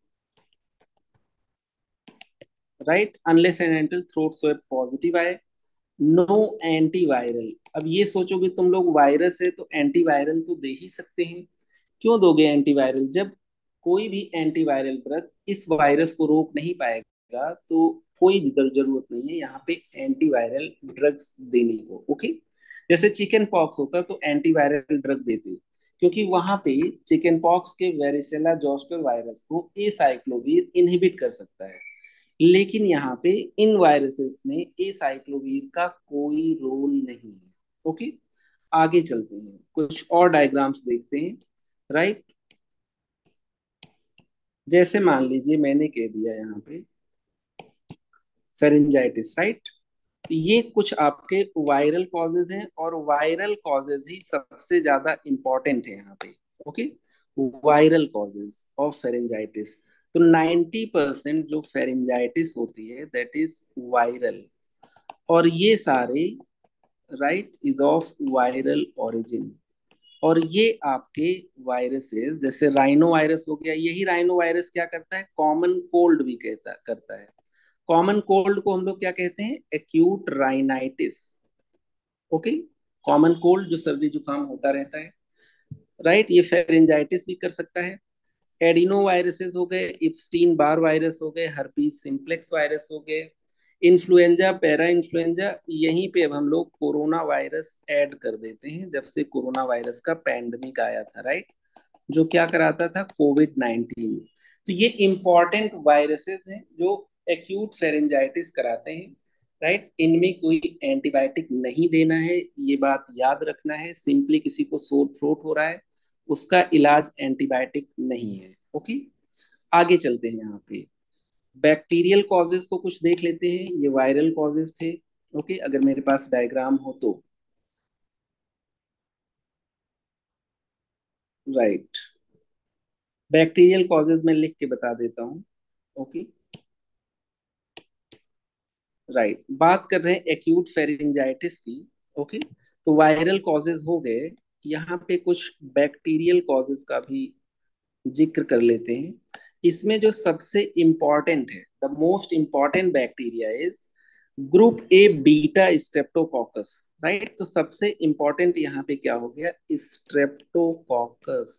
right, unless and until throat swab positive आए, नो एंटीवायरल। अब ये सोचोगे तुम लोग वायरस है तो एंटीवायरल तो दे ही सकते हैं। क्यों दोगे एंटीवायरल, जब कोई भी एंटीवायरल ड्रग इस वायरस को रोक नहीं पाएगा तो कोई जरूरत नहीं है यहाँ पे एंटीवायरल ड्रग्स देने को। ओके, जैसे चिकन पॉक्स होता तो एंटीवायरल ड्रग देते, क्योंकि वहां पे चिकन पॉक्स के वेरिसेला जोस्टर वायरस को एसाइक्लोवीर इनहिबिट कर सकता है। लेकिन यहाँ पे इन वायरसेस में एसाइक्लोवीर का कोई रोल नहीं है। ओके, आगे चलते हैं, कुछ और डायग्राम्स देखते हैं, राइट। जैसे मान लीजिए मैंने कह दिया यहाँ पे फेरेंजाइटिस, राइट। ये कुछ आपके वायरल कॉजेज हैं और वायरल कॉजेज ही सबसे ज्यादा इंपॉर्टेंट है यहाँ पे। Okay, viral causes of pharyngitis, तो 90% जो फेरेंजाइटिस होती है दैट इज वायरल। और ये सारे, right, is of viral origin. और ये आपके वायरसेस, जैसे राइनो वायरस हो गया, यही राइनो वायरस क्या करता है, कॉमन कोल्ड भी कहता करता है। कॉमन कोल्ड को हम लोग क्या कहते हैं, acute rhinitis. Okay, common cold जो सर्दी जुकाम होता रहता है, राइट, ये फेरेंजाइटिस भी कर सकता है। एडिनो वायरसेस हो गए, इप्स्टीन बार वायरस हो गए, हर्पीज सिंप्लेक्स वायरस हो गए, इन्फ्लुएंजा, पैरा इन्फ्लुएंजा। यहीं पे अब हम लोग कोरोना वायरस ऐड कर देते हैं, जब से कोरोना वायरस का पैंडमिक आया था, राइट, जो क्या कराता था, कोविड 19। तो ये इंपॉर्टेंट वायरसेस हैं जो एक्यूट फेरेंजाइटिस कराते हैं, राइट। इनमें कोई एंटीबायोटिक नहीं देना है, ये बात याद रखना है। सिंपली किसी को सोर थ्रोट हो रहा है, उसका इलाज एंटीबायोटिक नहीं है, ओके। आगे चलते हैं, यहाँ पे बैक्टीरियल कॉजेज को कुछ देख लेते हैं, ये वायरल कॉजेज थे, ओके। अगर मेरे पास डायग्राम हो तो, राइट, बैक्टीरियल कॉजेज में लिख के बता देता हूँ, ओके, राइट। बात कर रहे हैं एक्यूट फेरिंजाइटिस की, ओके। तो वायरल कॉजेज हो गए, यहाँ पे कुछ बैक्टीरियल कॉजेज का भी जिक्र कर लेते हैं। इसमें जो सबसे इंपॉर्टेंट है, the most important bacteria is group A beta streptococcus, right. तो सबसे इंपॉर्टेंट यहाँ पे क्या हो गया, स्ट्रेप्टोकॉकस,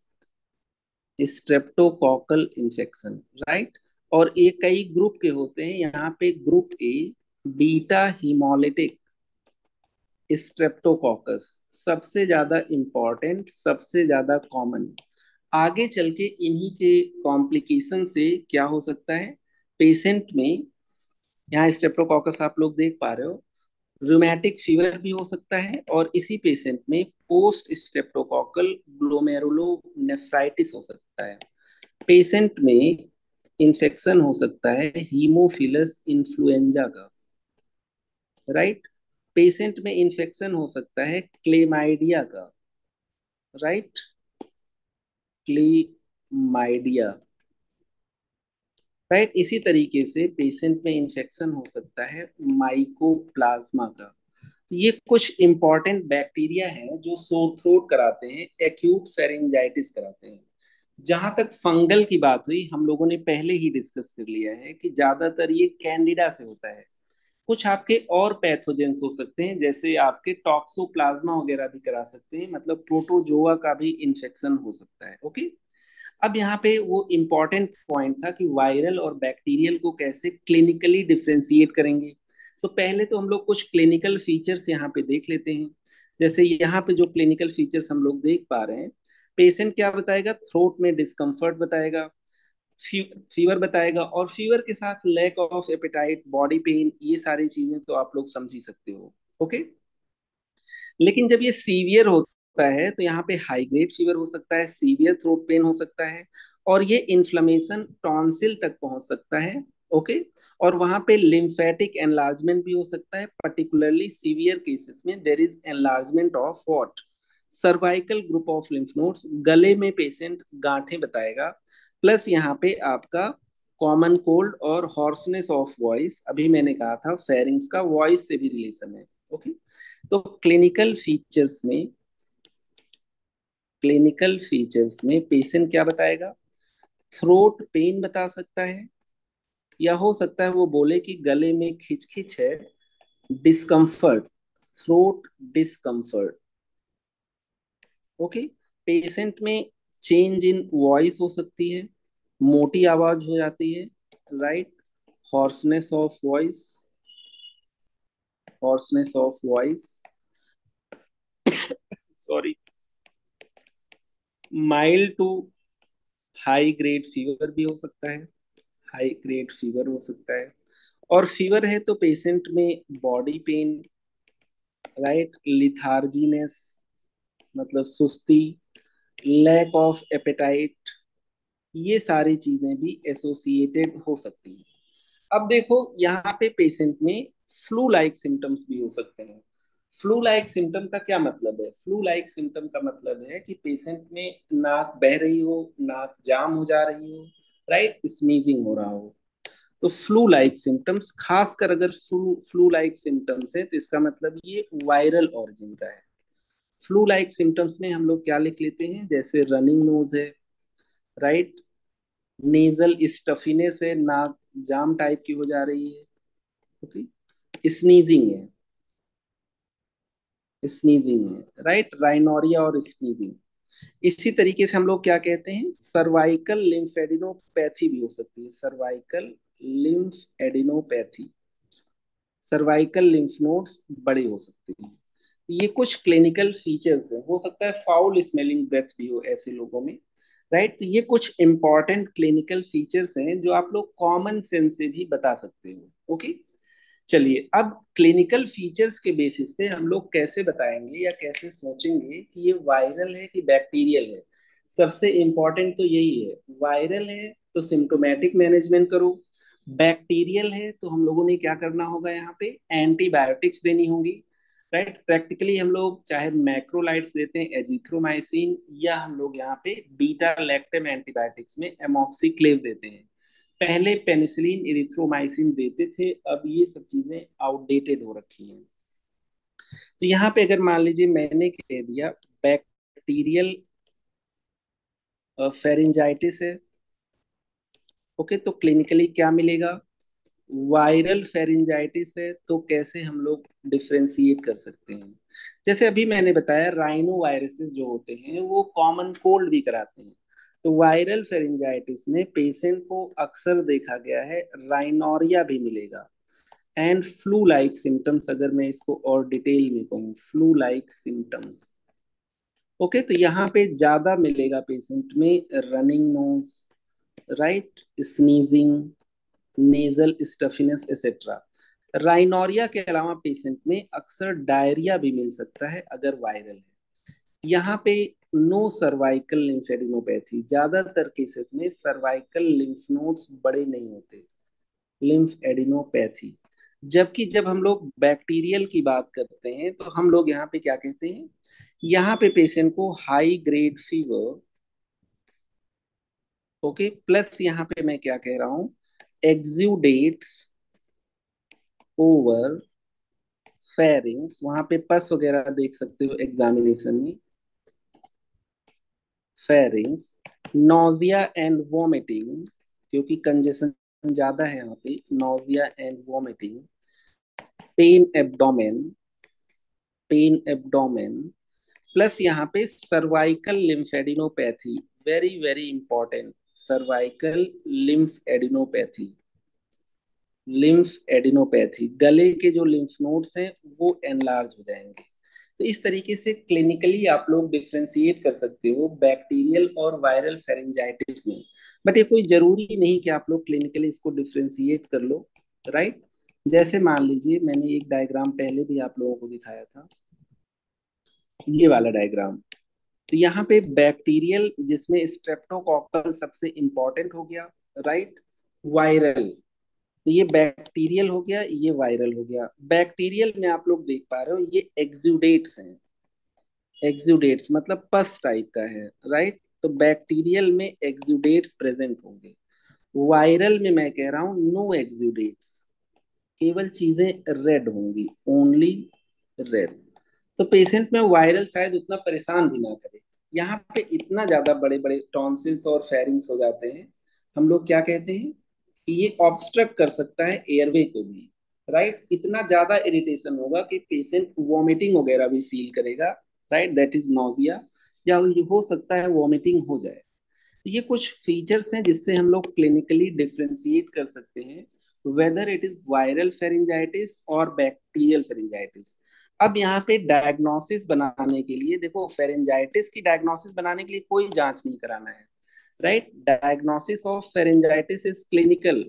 स्ट्रेप्टोकॉकल इन्फेक्शन, राइट। और ये कई ग्रुप के होते हैं, यहाँ पे group A beta haemolytic streptococcus सबसे ज्यादा इंपॉर्टेंट, सबसे ज्यादा कॉमन। आगे चल के इन्हीं के कॉम्प्लिकेशन से क्या हो सकता है पेशेंट में, यहाँ स्ट्रेप्टोकॉकस आप लोग देख पा रहे हो, रूमेटिक फीवर भी हो सकता है, और इसी पेशेंट में पोस्ट स्ट्रेप्टोकॉकल ग्लोमेरुलोनेफ्राइटिस हो सकता है। पेशेंट में इंफेक्शन हो सकता है हीमोफिलस इन्फ्लुएंजा का, राइट। पेशेंट में इंफेक्शन हो सकता है क्लेमाइडिया का, राइट, क्लेमाइडिया, राइट। इसी तरीके से पेशेंट में इंफेक्शन हो सकता है माइकोप्लाज्मा का। तो ये कुछ इंपॉर्टेंट बैक्टीरिया हैं जो सोर थ्रोट कराते हैं, एक्यूट फेरिंजाइटिस कराते हैं। जहां तक फंगल की बात हुई, हम लोगों ने पहले ही डिस्कस कर लिया है कि ज्यादातर ये कैंडिडा से होता है। कुछ आपके और पैथोजेंस हो सकते हैं, जैसे आपके टॉक्सोप्लाज्मा वगैरह भी करा सकते हैं, मतलब प्रोटोजोआ का भी इंफेक्शन हो सकता है, ओके। अब यहाँ पे वो इम्पोर्टेंट पॉइंट था कि वायरल और बैक्टीरियल को कैसे क्लिनिकली डिफ्रेंशिएट करेंगे। तो पहले तो हम लोग कुछ क्लिनिकल फीचर्स यहाँ पे देख लेते हैं। जैसे यहाँ पे जो क्लिनिकल फीचर्स हम लोग देख पा रहे हैं, पेशेंट क्या बताएगा, थ्रोट में डिस्कम्फर्ट बताएगा, फीवर बताएगा, और फीवर के साथ lack of appetite, body pain, ये सारी चीजें तो आप लोग समझ ही सकते हो, ओके। लेकिन जब ये सीवियर होता है तो यहाँ पे हाई ग्रेड फीवर हो सकता है, सीवियर थ्रोट पेन हो सकता है, और ये इन्फ्लेमेशन टॉन्सिल तक पहुंच सकता है, ओके। और वहां पे लिम्फेटिक एनलार्जमेंट भी हो सकता है, पर्टिकुलरली सीवियर केसेस में there is enlargement of what, cervical group of lymph nodes, गले में पेशेंट गांठें बताएगा, प्लस यहाँ पे आपका कॉमन कोल्ड और हॉर्सनेस ऑफ वॉइस, अभी मैंने कहा था फेरिंग्स का वॉइस से भी रिलेशन है, ओके। तो क्लिनिकल फीचर्स में पेशेंट क्या बताएगा, थ्रोट पेन बता सकता है, या हो सकता है वो बोले कि गले में खिचखिच है, discomfort, throat discomfort, okay. Patient में चेंज इन वॉइस हो सकती है, मोटी आवाज हो जाती है, right, hoarseness of voice, hoarseness of voice, sorry, mild to high grade fever भी हो सकता है, हाई ग्रेड फीवर हो सकता है। और फीवर है तो पेशेंट में बॉडी पेन, राइट, लिथार्जीनेस मतलब सुस्ती, लैक ऑफ एपेटाइट, ये सारी चीजें भी एसोसिएटेड हो सकती हैं। अब देखो यहाँ पे पेशेंट में फ्लू लाइक सिम्टम्स भी हो सकते हैं। फ्लू लाइक सिम्टम का क्या मतलब है, फ्लू लाइक सिम्टम का मतलब है कि पेशेंट में नाक बह रही हो, नाक जाम हो जा रही हो, राइट, स्नीजिंग हो रहा हो। तो फ्लू लाइक सिम्टम्स, खासकर अगर फ्लू लाइक सिम्टम्स है तो इसका मतलब ये वायरल ओरिजिन का है। फ्लू लाइक सिम्टम्स में हम लोग क्या लिख लेते हैं, जैसे रनिंग नोज है, राइट, नेजल स्टफिनेस है, नाक जाम टाइप की हो जा रही है, ओके, स्नीजिंग है, स्नीजिंग है, राइट, राइनोरिया और स्नीजिंग। इसी तरीके से हम लोग क्या कहते हैं, सर्वाइकल लिम्फेडिनोपैथी भी हो सकती है, cervical lymphadenopathy, cervical lymph nodes बड़े हो सकते हैं। ये कुछ क्लिनिकल फीचर्स हैं, हो सकता है फाउल स्मेलिंग ब्रेथ भी हो ऐसे लोगों में, राइट। तो ये कुछ इंपॉर्टेंट क्लिनिकल फीचर्स हैं जो आप लोग कॉमन सेंस से भी बता सकते हो, ओके। चलिए, अब क्लिनिकल फीचर्स के बेसिस पे हम लोग कैसे बताएंगे या कैसे सोचेंगे कि ये वायरल है कि बैक्टीरियल है। सबसे इंपॉर्टेंट तो यही है, वायरल है तो सिम्टोमेटिक मैनेजमेंट करो, बैक्टीरियल है तो हम लोगों ने क्या करना होगा, यहाँ पे एंटीबायोटिक्स देनी होंगी, राइट। प्रैक्टिकली हम लोग चाहे मैक्रोलाइड्स देते हैं एजिथ्रोमाइसिन, या हम लोग यहाँ पे बीटा लैक्टम एंटीबायोटिक्स में एमॉक्सिक्लेव देते हैं। पहले पेनिसिलिन इरिथ्रोमाइसिन देते थे, अब ये सब चीजें आउटडेटेड हो रखी हैं। तो यहाँ पे अगर मान लीजिए मैंने कह दिया बैक्टीरियल फेरिंजाइटिस है, ओके, तो क्लिनिकली क्या मिलेगा, वायरल फेरिंजाइटिस है तो कैसे हम लोग डिफ्रेंशिएट कर सकते हैं। जैसे अभी मैंने बताया राइनो वायरसेस जो होते हैं वो कॉमन कोल्ड भी कराते हैं, तो वायरल फेरिंजाइटिस में पेशेंट को अक्सर देखा गया है राइनोरिया भी मिलेगा, एंड फ्लू लाइक सिम्टम्स, अगर मैं इसको और डिटेल में कहूँ, फ्लू लाइक सिम्टम्स, ओके। तो यहाँ पे ज्यादा मिलेगा पेशेंट में running nose, right, sneezing, nasal stuffiness etcetera. Rhinorrhoea के अलावा पेशेंट में अक्सर डायरिया भी मिल सकता है अगर वायरल है। यहाँ पे नो सर्वाइकल लिम्फेडिनोपैथी, ज्यादातर केसेस में सर्वाइकल लिम्फ नोड्स बड़े नहीं होते, लिम्फ एडिनोपैथी। जबकि जब हम लोग बैक्टीरियल की बात करते हैं तो हम लोग यहाँ पे क्या कहते हैं, यहाँ पे पेशेंट को high grade fever, okay, plus यहाँ पे मैं क्या कह रहा हूँ, एक्सुडेट्स ओवर फेरिंग्स, वहां पे पस वगैरह देख सकते हो एग्जामिनेशन में, फेरिंग्स, नोजिया एंड वोमिटिंग, क्योंकि कंजेशन ज्यादा है यहाँ पे, nausea and vomiting, pain abdomen, pain abdomen, plus यहाँ पे cervical lymphadenopathy, very very important, cervical lymphadenopathy, lymphadenopathy, गले के जो लिम्फ नोड्स हैं वो एनलार्ज हो जाएंगे। तो इस तरीके से क्लिनिकली आप लोग डिफ्रेंशिएट कर सकते हो बैक्टीरियल और वायरल फेरेंजाइटिस में। बट ये कोई जरूरी नहीं कि आप लोग क्लिनिकली इसको डिफ्रेंशिएट कर लो, राइट। जैसे मान लीजिए मैंने एक डायग्राम पहले भी आप लोगों को दिखाया था, ये वाला डायग्राम। तो यहाँ पे बैक्टीरियल जिसमें स्ट्रेप्टोकोकल सबसे इंपॉर्टेंट हो गया, राइट, वायरल, तो ये बैक्टीरियल हो गया, ये वायरल हो गया। बैक्टीरियल में आप लोग देख पा रहे हो ये एक्सुडेट्स हैं, एक्सुडेट्स मतलब पस टाइप का है, राइट। तो बैक्टीरियल में एक्सुडेट्स प्रेजेंट होंगे, वायरल में मैं कह रहा हूँ नो एक्सुडेट्स, केवल चीजें रेड होंगी, ओनली रेड। तो पेशेंट में वायरल शायद उतना परेशान भी ना करे। यहाँ पे इतना ज्यादा बड़े बड़े टॉन्सिल्स और फेरिंग्स हो जाते हैं, हम लोग क्या कहते हैं कि ये ऑब्स्ट्रक्ट कर सकता है एयरवे को भी, राइट। इतना ज्यादा इरिटेशन होगा कि पेशेंट वॉमिटिंग वगैरह भी फील करेगा, राइट, दैट इज नोजिया, या ये हो सकता है वॉमिटिंग हो जाए। तो ये कुछ फीचर्स हैं जिससे हम लोग क्लिनिकली डिफ्रेंशिएट कर सकते हैं whether it is viral pharyngitis और बैक्टीरियल फेरिंजाइटिस। अब यहाँ पे डायग्नोसिस बनाने के लिए देखो, फेरिंजाइटिस की डायग्नोसिस बनाने के लिए कोई जांच नहीं कराना है, right. Diagnosis of pharyngitis is clinical.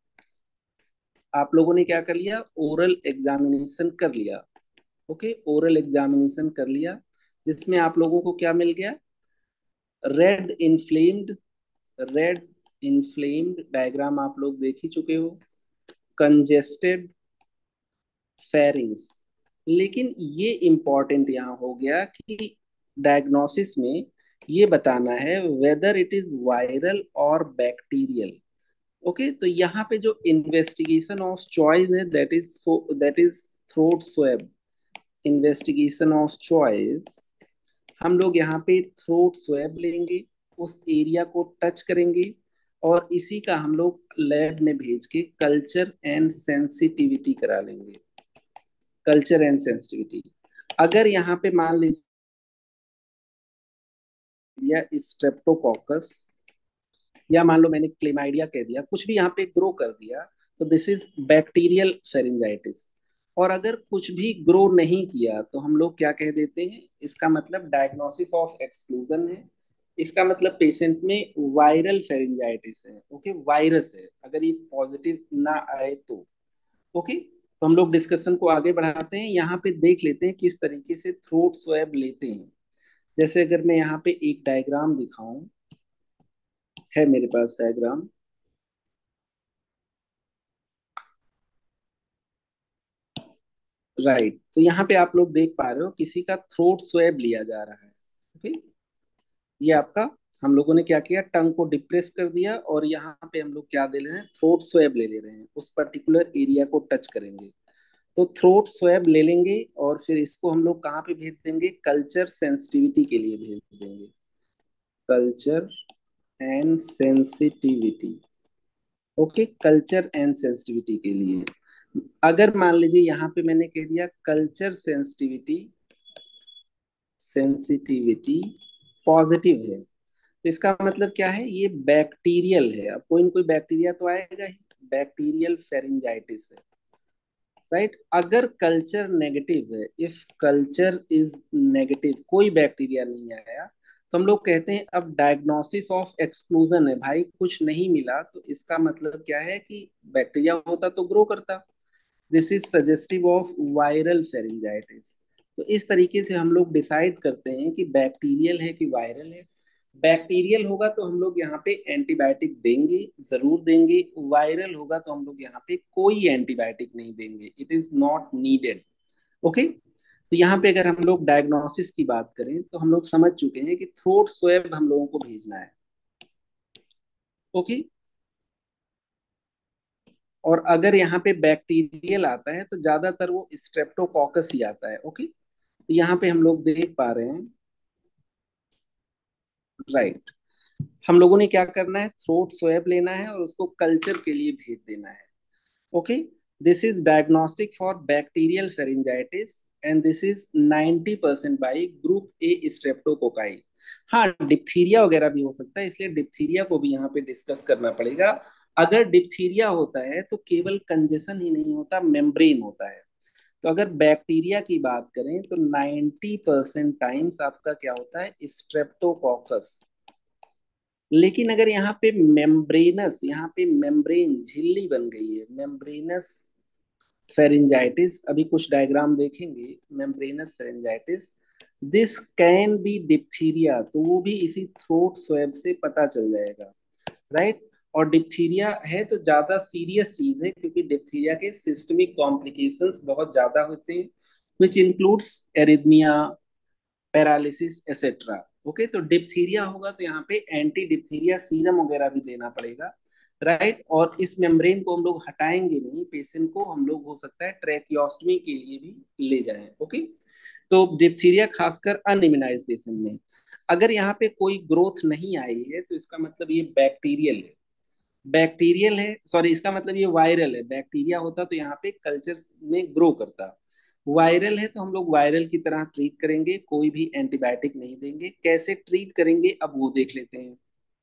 आप लोगों ने क्या कर लिया, ओरल एग्जामिनेशन कर लिया, ओके, ओरल एग्जामिनेशन कर लिया, जिसमें आप लोगों को क्या मिल गया, red inflamed, red inflamed diagram आप लोग देख ही चुके हो, कंजेस्टेड फेरिंग्स। लेकिन ये इंपॉर्टेंट यहाँ हो गया कि डायग्नोसिस में ये बताना है वेदर इट इज वायरल और बैक्टीरियल, ओके। तो यहाँ पे जो इन्वेस्टिगेशन ऑफ चॉइस है that is throat swab, investigation of choice, हम लोग यहाँ पे थ्रोट स्वैब लेंगे, उस एरिया को टच करेंगे, और इसी का हम लोग लैब में भेज के कल्चर एंड सेंसिटिविटी करा लेंगे, कल्चर एंड सेंसिटिविटी। अगर यहाँ पे मान लीजिए दिया स्ट्रेप्टोकोकस, या मान लो मैंने क्लेमाइडिया कह दिया, कुछ भी यहाँ पे ग्रो कर दिया, तो दिस इज बैक्टीरियल फेरिंजाइटिस। और अगर कुछ भी ग्रो नहीं किया तो हम लोग क्या कह देते हैं, इसका मतलब डायग्नोसिस ऑफ एक्सक्लूजन है, इसका मतलब पेशेंट में वायरल फेरिंजाइटिस है। ओके, वायरस है, अगर ये पॉजिटिव ना आए तो। ओके, तो हम लोग डिस्कशन को आगे बढ़ाते हैं, यहाँ पे देख लेते हैं किस तरीके से थ्रोट स्वैब लेते हैं। जैसे अगर मैं यहाँ पे एक डायग्राम दिखाऊं, है मेरे पास डायग्राम, राइट। तो यहाँ पे आप लोग देख पा रहे हो किसी का थ्रोट स्वैब लिया जा रहा है। ओके, ये आपका, हम लोगों ने क्या किया, टंग को डिप्रेस कर दिया और यहाँ पे हम लोग क्या दे रहे हैं, थ्रोट स्वैब ले ले रहे हैं, उस पर्टिकुलर एरिया को टच करेंगे। तो थ्रोट स्वैब ले लेंगे और फिर इसको हम लोग कहाँ पे भेज देंगे, कल्चर सेंसिटिविटी के लिए भेज देंगे, culture and sensitivity. Okay, culture and sensitivity के लिए। अगर मान लीजिए यहाँ पे मैंने कह दिया कल्चर सेंसिटिविटी, सेंसिटिविटी पॉजिटिव है, तो इसका मतलब क्या है, ये बैक्टीरियल है। अब कोई न कोई बैक्टीरिया तो आएगा ही, बैक्टीरियल फेरिंजाइटिस है, राइट। अगर कल्चर नेगेटिव है, इफ कल्चर इज नेगेटिव, कोई बैक्टीरिया नहीं आया, तो हम लोग कहते हैं अब डायग्नोसिस ऑफ एक्सक्लूजन है, भाई कुछ नहीं मिला, तो इसका मतलब क्या है कि बैक्टीरिया होता तो ग्रो करता। This is suggestive of viral pharyngitis. तो इस तरीके से हम लोग डिसाइड करते हैं कि बैक्टीरियल है कि वायरल है। बैक्टीरियल होगा तो हम लोग यहाँ पे एंटीबायोटिक देंगे, जरूर देंगे। वायरल होगा तो हम लोग यहाँ पे कोई एंटीबायोटिक नहीं देंगे, it is not needed. Okay, तो यहाँ पे अगर हम लोग डायग्नोसिस की बात करें तो हम लोग समझ चुके हैं कि थ्रोट स्वैब हम लोगों को भेजना है। ओके, और अगर यहाँ पे बैक्टीरियल आता है तो ज्यादातर वो स्ट्रेप्टोकॉकस ही आता है। ओके, तो यहाँ पे हम लोग देख पा रहे हैं, राइट। हम लोगों ने क्या करना है, थ्रोट स्वैब लेना है और उसको कल्चर के लिए भेज देना है। Okay, this is diagnostic for bacterial pharyngitis and this is 90% by group A streptococci. हाँ, डिप्थीरिया वगैरह भी हो सकता है, इसलिए डिप्थीरिया को भी यहाँ पे डिस्कस करना पड़ेगा। अगर डिप्थीरिया होता है तो केवल कंजेशन ही नहीं होता, मेम्ब्रेन होता है। तो अगर बैक्टीरिया की बात करें तो 90% टाइम्स आपका क्या होता है, स्ट्रेप्टोकॉकस। लेकिन अगर यहाँ पे मेम्ब्रेनस, यहाँ पे मेम्ब्रेन झिल्ली बन गई है, मेम्ब्रेनस फेरिंजाइटिस, अभी कुछ डायग्राम देखेंगे, membranous pharyngitis, this can be diphtheria, तो वो भी इसी थ्रोट स्वैब से पता चल जाएगा, राइट। और डिप्थीरिया है तो ज्यादा सीरियस चीज है, क्योंकि डिप्थीरिया के सिस्टमिक कॉम्प्लिकेशंस बहुत ज्यादा होते हैं, which includes arrhythmia, paralysis etcetera. Okay, तो डिप्थीरिया होगा तो यहाँ पे एंटी डिप्थीरिया सीरम वगैरह भी देना पड़ेगा, राइट। और इस मेम्ब्रेन को हम लोग हटाएंगे नहीं, पेशेंट को हम लोग हो सकता है ट्रैकियोस्टमी के लिए भी ले जाएं। ओके, तो डिप्थीरिया खासकर अनइम्यूनाइज पेशेंट में। अगर यहाँ पे कोई ग्रोथ नहीं आई है तो इसका मतलब ये बैक्टीरियल है, बैक्टीरियल है, सॉरी, इसका मतलब ये वायरल है। बैक्टीरिया होता तो यहाँ पे कल्चर में ग्रो करता, वायरल है तो हम लोग वायरल की तरह ट्रीट करेंगे, कोई भी एंटीबायोटिक नहीं देंगे। कैसे ट्रीट करेंगे अब वो देख लेते हैं,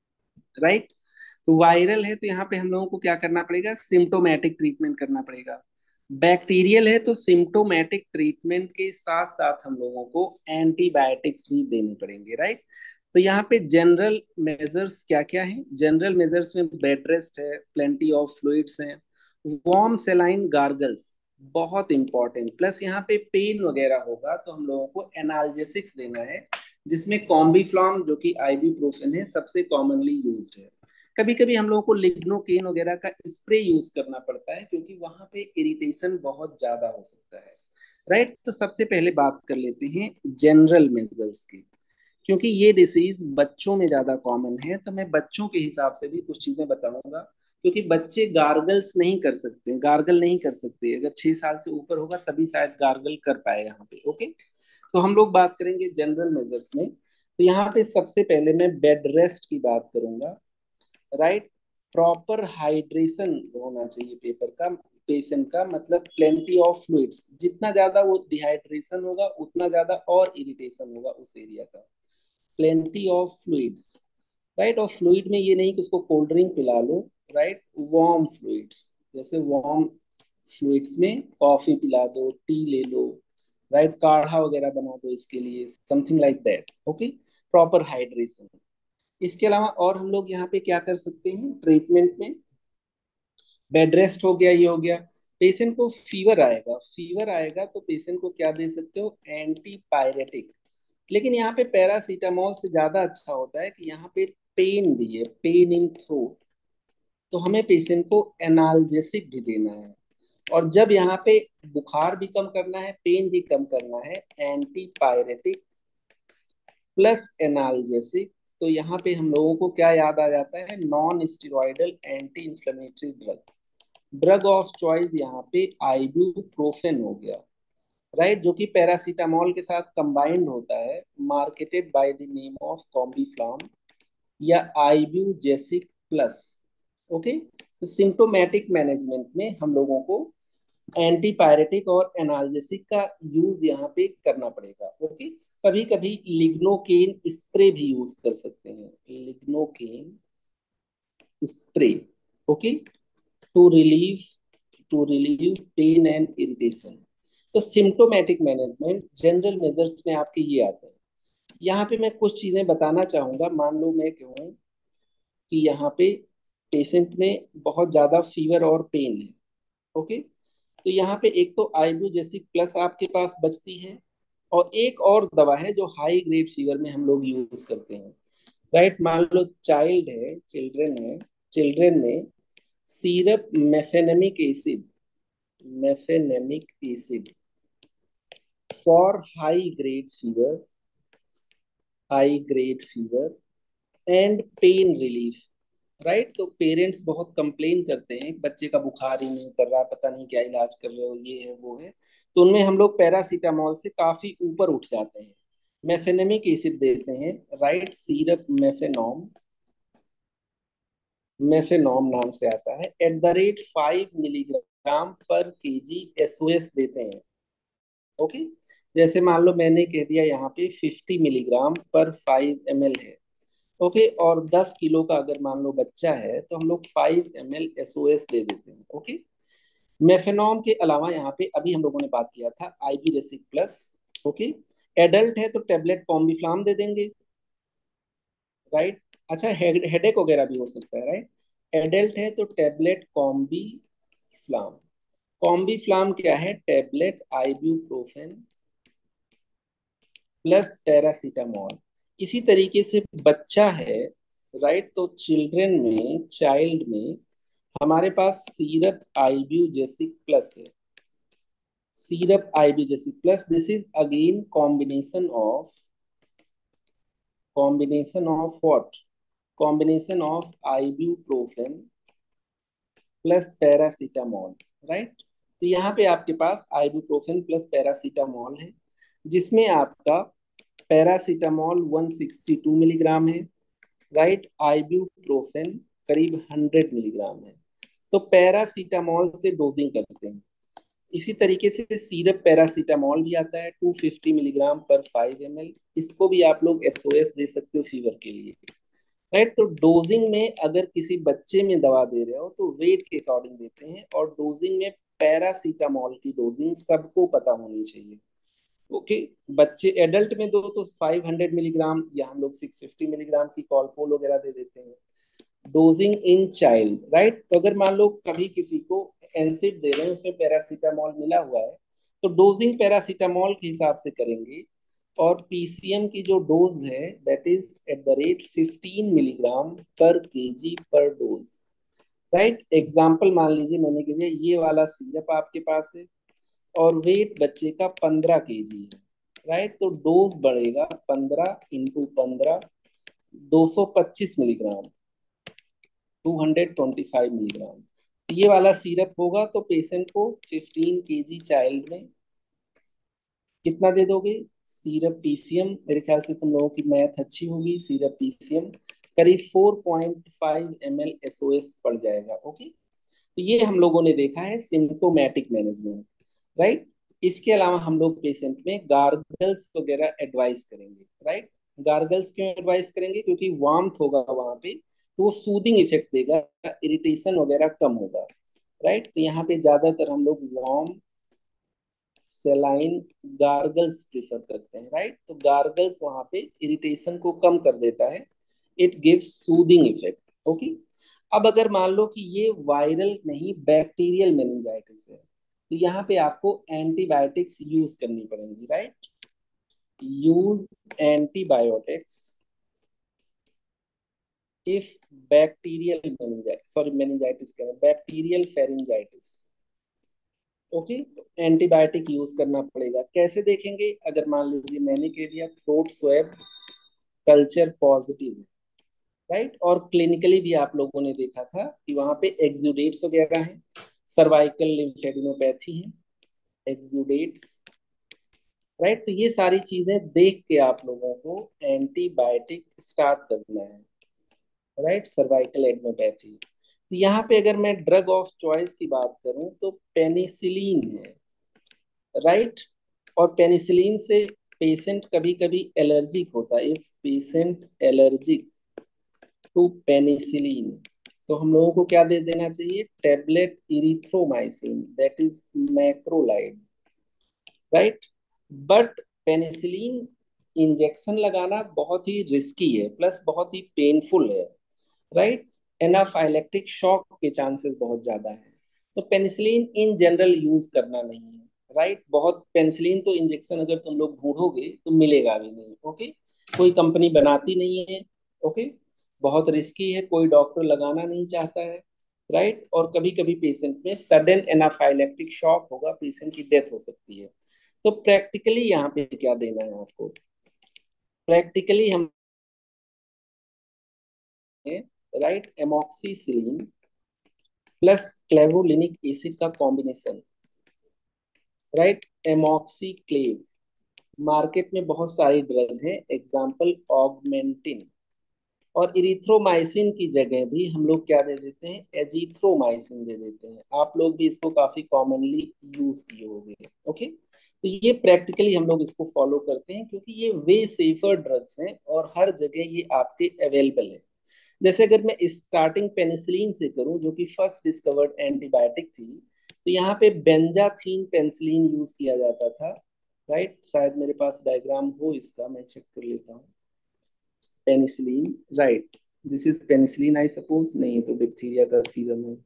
राइट। तो वायरल है तो यहाँ पे हम लोगों को क्या करना पड़ेगा, सिम्टोमेटिक ट्रीटमेंट करना पड़ेगा। बैक्टीरियल है तो सिम्टोमेटिक ट्रीटमेंट के साथ साथ हम लोगों को एंटीबायोटिक्स भी देने पड़ेंगे, राइट। तो यहाँ पे जनरल मेजर्स क्या क्या है, जनरल मेजर्स में बेड रेस्ट है, प्लेंटी ऑफ फ्लूइड्स हैं, वार्म सेलाइन गार्गल्स, बहुत इंपॉर्टेंट, प्लस यहाँ पे पेन वगैरह होगा तो हम लोगों को एनाल्जेसिक्स देना है, जिसमें कॉम्बीफ्लॉम जो कि आइबुप्रोफेन है सबसे कॉमनली यूज्ड है। कभी कभी हम लोगों को लिग्नोकेन वगैरह का स्प्रे यूज करना पड़ता है, क्योंकि वहां पे इरिटेशन बहुत ज्यादा हो सकता है, राइट। तो सबसे पहले बात कर लेते हैं जनरल मेजर्स की, क्योंकि ये डिसीज बच्चों में ज्यादा कॉमन है, तो मैं बच्चों के हिसाब से भी कुछ चीजें बताऊंगा, क्योंकि बच्चे गार्गल्स नहीं कर सकते, गार्गल नहीं कर सकते, अगर 6 साल से ऊपर होगा तभी शायद गार्गल कर पाए यहाँ पे। ओके, तो हम लोग बात करेंगे जनरल मेजर्स में। तो यहाँ पे सबसे पहले मैं बेड रेस्ट की बात करूंगा, राइट। प्रॉपर हाइड्रेशन होना चाहिए पेपर का, पेशेंट का, मतलब प्लेंटी ऑफ फ्लूइड्स, जितना ज्यादा वो डिहाइड्रेशन होगा उतना ज्यादा और इरिटेशन होगा उस एरिया का। Plenty of fluids, right. और फ्लूइड में ये नहीं कि उसको कोल्ड ड्रिंक पिला लो, राइट। वार्म फ्लूइड्स, जैसे वार्म फ्लूइड्स में कॉफी पिला दो, टी ले लो, राइट। काढ़ा वगैरह बना दो इसके लिए, something like that, okay. Proper hydration. इसके अलावा और हम लोग यहाँ पे क्या कर सकते हैं ट्रीटमेंट में, बेड रेस्ट हो गया, ये हो गया। पेशेंट को फीवर आएगा, फीवर आएगा तो पेशेंट को क्या दे सकते हो, एंटी पायरेटिक। लेकिन यहाँ पे पैरासीटामोल से ज्यादा अच्छा होता है कि यहाँ पे पेन भी है, पेन इन थ्रोट, तो हमें पेशेंट को एनाल्जेसिक भी देना है। और जब यहाँ पे बुखार भी कम करना है, पेन भी कम करना है, एंटी पायरेटिक प्लस एनाल्जेसिक, तो यहाँ पे हम लोगों को क्या याद आ जाता है, non steroidal anti inflammatory drug. Drug of choice यहाँ पे आइबुप्रोफेन हो गया, राइट, जो कि पैरासीटामोल के साथ कंबाइंड होता है, marketed by the name of Combiflam या आइब्यूजेसिक प्लस, ओके। तो सिम्टोमेटिक मैनेजमेंट में हम लोगों को एंटीपायरेटिक और एनाल्जेसिक का यूज यहाँ पे करना पड़ेगा, ओके। कभी कभी लिग्नोकेन स्प्रे भी यूज कर सकते हैं, lignocaine spray, okay, to relieve to relieve pain and irritation. तो सिम्टोमेटिक मैनेजमेंट जनरल मेजर्स में आपके ये आते हैं। यहाँ पे मैं कुछ चीजें बताना चाहूंगा। मान लो मैं कहूँ कि यहाँ पे पेशेंट में बहुत ज्यादा फीवर और पेन है, ओके। तो यहाँ पे एक तो आइब्यूजेसिक प्लस आपके पास बचती है, और एक और दवा है जो हाई ग्रेड फीवर में हम लोग यूज करते हैं, राइट। मान लो चाइल्ड है, चिल्ड्रन है, चिल्ड्रन में syrup mefenamic acid, mefenamic acid for high grade fever and pain relief, right. तो पेरेंट्स बहुत कंप्लेन करते हैं कि बच्चे का बुखार ही नहीं उतर रहा, पता नहीं क्या इलाज कर रहे हो, ये है वो है। तो उनमें हम लोग पैरासीटामोल से काफी ऊपर उठ जाते हैं, मेफेनेमिक एसिड देते हैं, राइट। सीरप मेफेनॉम, मेफेनॉम नाम से आता है, at the rate 5 milligram per KG SOS देते हैं, ओके। जैसे मान लो मैंने कह दिया यहाँ पे 50 मिलीग्राम पर 5 ml है, ओके। और 10 किलो का अगर मान लो बच्चा है तो हम लोग 5 ml एसओएस दे देते हैं, ओके। मेफेनॉम के अलावा यहाँ पे अभी हम लोगों ने बात किया था आइबीरेसिक प्लस, ओके। एडल्ट है तो टेबलेट कॉम्बिफ्लाम दे देंगे, राइट। अच्छा, हेडेक वगैरह भी हो सकता है, राइट। एडल्ट है तो टेबलेट कॉम्बिफ्लाम। कॉम्बिफ्लाम क्या है, टेबलेट आइब्यूप्रोफेन प्लस पैरासीटामोल। इसी तरीके से बच्चा है, राइट, तो चिल्ड्रन में, चाइल्ड में हमारे पास सीरप आइब्यूजेसिक प्लस है, syrup Ibugesic plus. This is again combination of what, combination of ibuprofen plus paracetamol, right. तो यहाँ पे आपके पास आइबुप्रोफेन प्लस पैरासीटामोल है, जिसमें आपका पैरासीटामोल 162 मिलीग्राम है, राइट। आइबुप्रोफेन करीब 100 मिलीग्राम है। तो पैरासीटामोल से डोजिंग करते हैं। इसी तरीके से सीरप पैरासीटामोल भी आता है 250 मिलीग्राम पर 5 ml, इसको भी आप लोग एसओएस दे सकते हो फीवर के लिए, राइट। तो डोजिंग में अगर किसी बच्चे में दवा दे रहे हो तो वेट के अकॉर्डिंग देते हैं, और डोजिंग में पैरासीटामोल की डोजिंग सबको पता होनी चाहिए, ओके। बच्चे एडल्ट में दो तो 500 मिलीग्राम, या हम लोग 650 मिलीग्राम की कॉलपोल वगैरह दे देते हैं। Dosing in child, right. तो अगर मान लो कभी किसी को एनसिड दे रहे हैं, उसमें पैरासीटामोल मिला हुआ है, तो डोजिंग पैरासीटामोल के हिसाब से करेंगे। और पीसीएम की जो डोज है that is at the rate 15 milligram per KG per dose, right. Example मान लीजिए मैंने कह दिया ये वाला सिरप आपके पास है, और वेट बच्चे का 15 केजी है, राइट। तो डोज बढ़ेगा 15 × 15, 225 मिलीग्राम, 225 मिलीग्राम। ये वाला सिरप होगा तो पेशेंट को 15 केजी चाइल्ड में कितना दे दोगे, सीरप पीसीएम, मेरे ख्याल से तुम लोगों की मैथ अच्छी होगी, सीरप पीसीएम करीब 4.5 ml एसओएस पड़ जाएगा, ओके। तो ये हम लोगों ने देखा है सिम्टोमेटिक मैनेजमेंट, राइट। इसके अलावा हम लोग पेशेंट में गार्गल्स वगैरह एडवाइस करेंगे, राइट। गार्गल्स क्यों एडवाइस करेंगे? क्योंकि वार्मथ होगा वहां पे, तो वो सूदिंग इफेक्ट देगा, इरिटेशन वगैरह कम होगा। राइट, तो यहाँ पे ज्यादातर हम लोग वार्म सेलाइन गार्गल्स प्रिफर करते हैं। राइट, तो गार्गल्स वहां पे इरिटेशन को कम कर देता है, it gives soothing effect. Okay, अब अगर मान लो कि ये वायरल नहीं बैक्टीरियल मेनिंजाइटिस है, तो यहाँ पे आपको एंटीबायोटिक्स यूज करनी पड़ेंगी। Right, use antibiotics if bacterial meningitis, sorry meningitis कह रहे हैं, बैक्टीरियल फेरिंजाइटिस। ओके, तो एंटीबायोटिक यूज करना पड़ेगा। कैसे देखेंगे? अगर मान लीजिए मैंने कह दिया थ्रोट स्वैब कल्चर पॉजिटिव है, राइट, और क्लिनिकली भी आप लोगों ने देखा था कि वहां पे एक्सुडेट्स वगैरह हैं, सर्वाइकल लिम्फेडिनोपैथी है, एक्सुडेट्स। राइट, तो ये सारी चीजें देख के आप लोगों को एंटीबायोटिक स्टार्ट करना है। Right, cervical adenopathy. तो यहाँ पे अगर मैं ड्रग ऑफ चॉइस की बात करूं तो पेनिसिलिन है। राइट, और पेनिसिलिन से पेशेंट कभी कभी एलर्जिक होता है। If patient allergic to penicillin, तो हम लोगों को क्या दे देना चाहिए? Tablet erythromycin, that is macrolide. Right, but penicillin injection लगाना बहुत ही रिस्की है, प्लस बहुत ही पेनफुल है। राइट, एनाफाइलेक्टिक शॉक के चांसेस बहुत ज्यादा है, तो पेनिसिलिन इन जनरल यूज करना नहीं है। राइट, बहुत पेनिसिलिन तो इंजेक्शन अगर तुम लोग ढूंढोगे तो मिलेगा भी नहीं। ओके, कोई कंपनी बनाती नहीं है। ओके, बहुत रिस्की है, कोई डॉक्टर लगाना नहीं चाहता है। राइट, और कभी कभी पेशेंट में सडन एनाफाइलेक्टिक शॉक होगा, पेशेंट की डेथ हो सकती है। तो प्रैक्टिकली यहाँ पे क्या देना है आपको? प्रैक्टिकली हम, right, amoxicillin plus clavulanic acid का कॉम्बिनेशन। Right, amoxiclav. मार्केट में बहुत सारी ड्रग है, एग्जाम्पल ऑगमेंटिन। और इरिथ्रोमाइसिन की जगह भी हम लोग क्या दे देते हैं? एजिथ्रोमाइसिन दे देते हैं। आप लोग भी इसको काफी कॉमनली यूज किए होंगे। ओके, तो ये प्रैक्टिकली हम लोग इसको फॉलो करते हैं क्योंकि ये वे सेफर ड्रग्स हैं और हर जगह ये आपके अवेलेबल है। जैसे अगर मैं स्टार्टिंग पेनिसिलिन से करूं, जो कि फर्स्ट डिस्कवर्ड एंटीबायोटिक थी, तो यहाँ पे बेंजाथीन पेनिसिलिन यूज किया जाता था। राइट, शायद मेरे पास डायग्राम हो इसका, मैं चेक कर लेता हूँ। Penicillin, right, this is penicillin I suppose, नहीं तो डिप्थीरिया का सीरम है।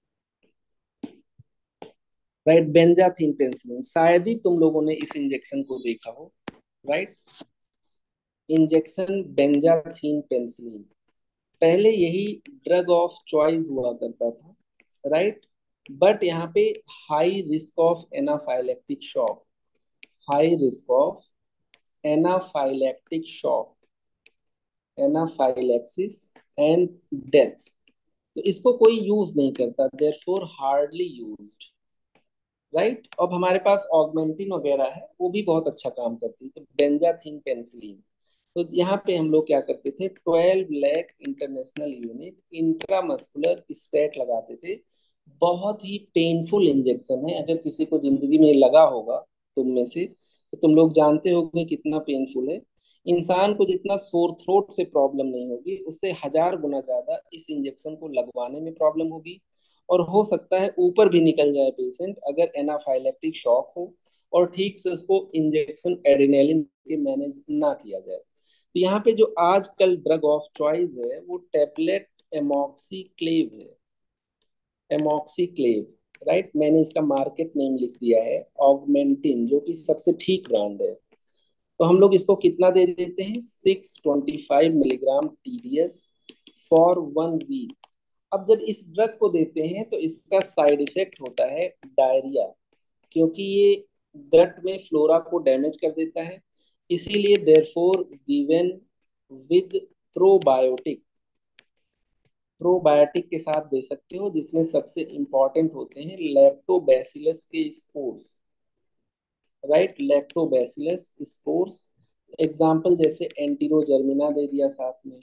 राइट, बेंजाथीन पेनिसिलिन, शायद ही तुम लोगों ने इस इंजेक्शन को देखा हो। राइट, इंजेक्शन बेंजाथीन पेनिसिलिन, पहले यही ड्रग ऑफ चॉइस हुआ करता था। राइट, बट यहाँ पे high risk of anaphylactic shock, high risk of anaphylactic shock, anaphylaxis and death, तो इसको कोई यूज नहीं करता, देयरफॉर हार्डली यूज्ड। राइट, अब हमारे पास ऑगमेंटिन वगैरह है, वो भी बहुत अच्छा काम करती है, तो बेंजाथीन पेनिसिलिन। तो यहाँ पे हम लोग क्या करते थे? 12 lakh international unit intramuscular stat लगाते थे। बहुत ही पेनफुल इंजेक्शन है, अगर किसी को जिंदगी में लगा होगा तुम में से, तो तुम लोग जानते होगे कितना पेनफुल है। इंसान को जितना सोर थ्रोट से प्रॉब्लम नहीं होगी, उससे 1000 गुना ज्यादा इस इंजेक्शन को लगवाने में प्रॉब्लम होगी। और हो सकता है ऊपर भी निकल जाए पेशेंट अगर एनाफाइलेक्टिक शॉक हो और ठीक से उसको इंजेक्शन एड्रेनालिन के मैनेज ना किया जाए। तो यहाँ पे जो आजकल ड्रग ऑफ चॉइस है वो टेबलेट एमॉक्सीक्लेव है, एमॉक्सीक्लेव। राइट, मैंने इसका मार्केट नेम लिख दिया है ऑगमेंटिन, जो कि सबसे ठीक ब्रांड है। तो हम लोग इसको कितना दे देते हैं? 625 मिलीग्राम TDS फॉर 1 वीक। अब जब इस ड्रग को देते हैं तो इसका साइड इफेक्ट होता है डायरिया, क्योंकि ये गट में फ्लोरा को डैमेज कर देता है। इसीलिए therefore given with probiotic, probiotic के साथ दे सकते हो, जिसमें सबसे इंपॉर्टेंट होते हैं लैक्टोबैसिलस के spores. Right, lactobacillus spores, example जैसे एंटीरोजर्मिना दे दिया साथ में।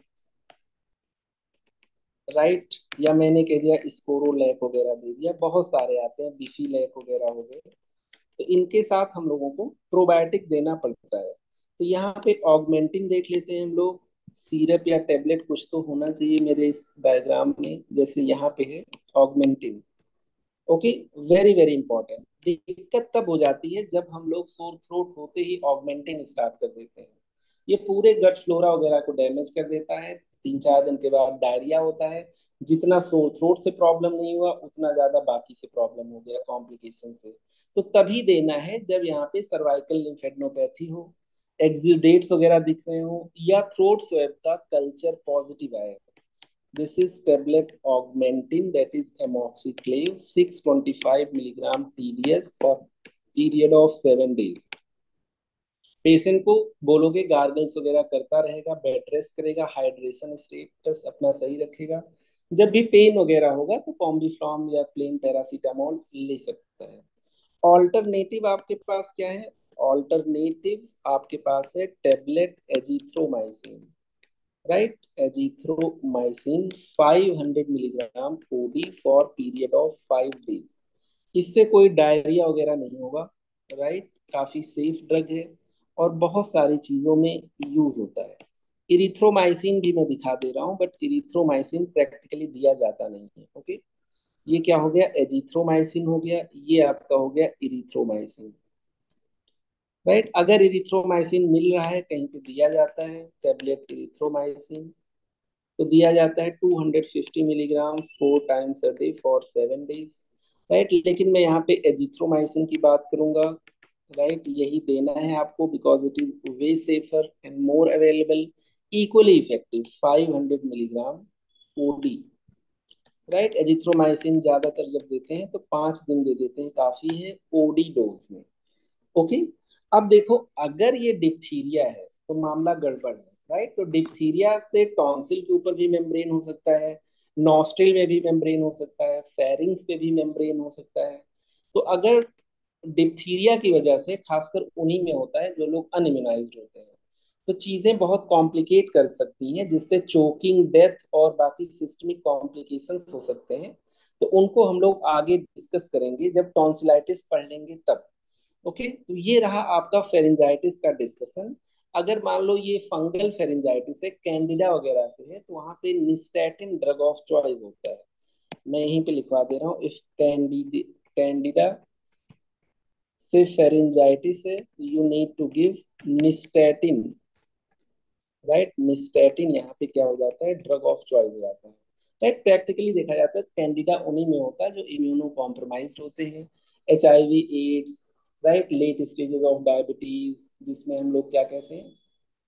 राइट, या मैंने कह दिया स्पोरोलैक वगैरह दे दिया, बहुत सारे आते हैं, बिफीलैक वगैरह हो गए। तो इनके साथ हम लोगों को प्रोबायोटिक देना पड़ता है। तो यहाँ पे ऑगमेंटिन देख लेते हैं हम लोग। सीरप या टेबलेट कुछ तो होना चाहिए मेरे इस डायग्राम में, जैसे यहाँ पे है Augmentin. Okay, very very important. दिक्कत तब हो जाती है जब हम लोग सोर थ्रोट होते ही ऑगमेंटिंग स्टार्ट कर देते हैं। ये पूरे गट फ्लोरा वगैरह को डैमेज कर देता है। 3-4 दिन के बाद डायरिया होता है। जितना सोर थ्रोट से प्रॉब्लम नहीं हुआ, उतना ज्यादा बाकी से प्रॉब्लम हो गया कॉम्प्लिकेशन से। तो तभी देना है जब यहाँ पे सर्वाइकल लिम्फेडेनोपैथी हो, एक्सुडेट्स वगैरह दिख रहे हो, या थ्रोट स्वैब का कल्चर पॉजिटिव आए। This is tablet augmentin, that is amoxiclav 625 milligram TDS for period of 7 days। पेशेंट को बोलोगे गार्गल्स वगैरह करता रहेगा, बेड रेस्ट करेगा, हाइड्रेशन स्टेटस अपना सही रखेगा। जब भी पेन वगैरह होगा तो कॉम्बिफ्लॉम या प्लेन पैरासीटामोल ले सकता है। ऑल्टरनेटिव आपके पास क्या है? ऑल्टरनेटिव आपके पास है tablet azithromycin, right? Azithromycin 500 milligram OD for period of 5 days. इससे कोई डायरिया वगैरह नहीं होगा, राइट? काफी सेफ ड्रग है और बहुत सारी चीजों में यूज होता है। इरिथ्रोमाइसिन भी मैं दिखा दे रहा हूँ, बट इरिथ्रोमाइसिन प्रैक्टिकली दिया जाता नहीं है। ओके, ये क्या हो गया? एजिथ्रोमाइसिन हो गया, ये आपका हो गया इरिथ्रोमाइसिन, राइट? अगर इरिथ्रोमाइसिन मिल रहा है कहीं पे दिया जाता है टेबलेट इरिथ्रोमाइसिन, तो दिया जाता है 250 milligram 4 times a day for 7 days, right? लेकिन मैं यहाँ पे एजिथ्रोमाइसिन की बात करूंगा, राइट? यही देना है आपको because it is way safer and more available, equally effective 500 milligram OD, right? Azithromycin ज्यादातर जब देते हैं तो 5 दिन दे देते हैं, काफी है ओडी डोज में। ओके, अब देखो, अगर ये डिप्थीरिया है तो मामला गड़बड़ है, राइट? तो डिप्थीरिया से टॉन्सिल के ऊपर भी मेम्ब्रेन हो सकता है, नॉस्ट्रिल में भी मेम्ब्रेन हो सकता है, फेरिंग्स पे भी मेम्ब्रेन हो सकता है। तो अगर डिप्थीरिया की वजह से, खासकर उन्हीं में होता है जो लोग अनइम्यूनाइज्ड होते हैं, तो चीजें बहुत कॉम्प्लिकेट कर सकती हैं, जिससे चोकिंग, डेथ और बाकी सिस्टमिक कॉम्प्लिकेशंस हो सकते हैं। तो उनको हम लोग आगे डिस्कस करेंगे जब टॉन्सिलाइटिस पढ़ लेंगे तब। ओके, तो ये रहा आपका फेरिंजाइटिस का डिस्कशन। अगर मान लो ये फंगल फेरिंजाइटिस है, कैंडिडा वगैरह से है, तो वहां पे निस्टैटिन ड्रग ऑफ चॉइस होता है। मैं यहीं पे लिखवा दे रहा हूँ, इफ कैंडिडा से फेरिंजाइटिस है, you need to give nystatin, right? Nystatin यहाँ पे क्या हो जाता है? ड्रग ऑफ चॉइस हो जाता है, राइट? प्रैक्टिकली देखा जाता है तो कैंडिडा उन्हीं में होता है जो इम्यूनो कॉम्प्रोमाइज्ड होते हैं, HIV, AIDS, right? Late stages of diabetes, जिसमें हम लोग क्या कहते हैं,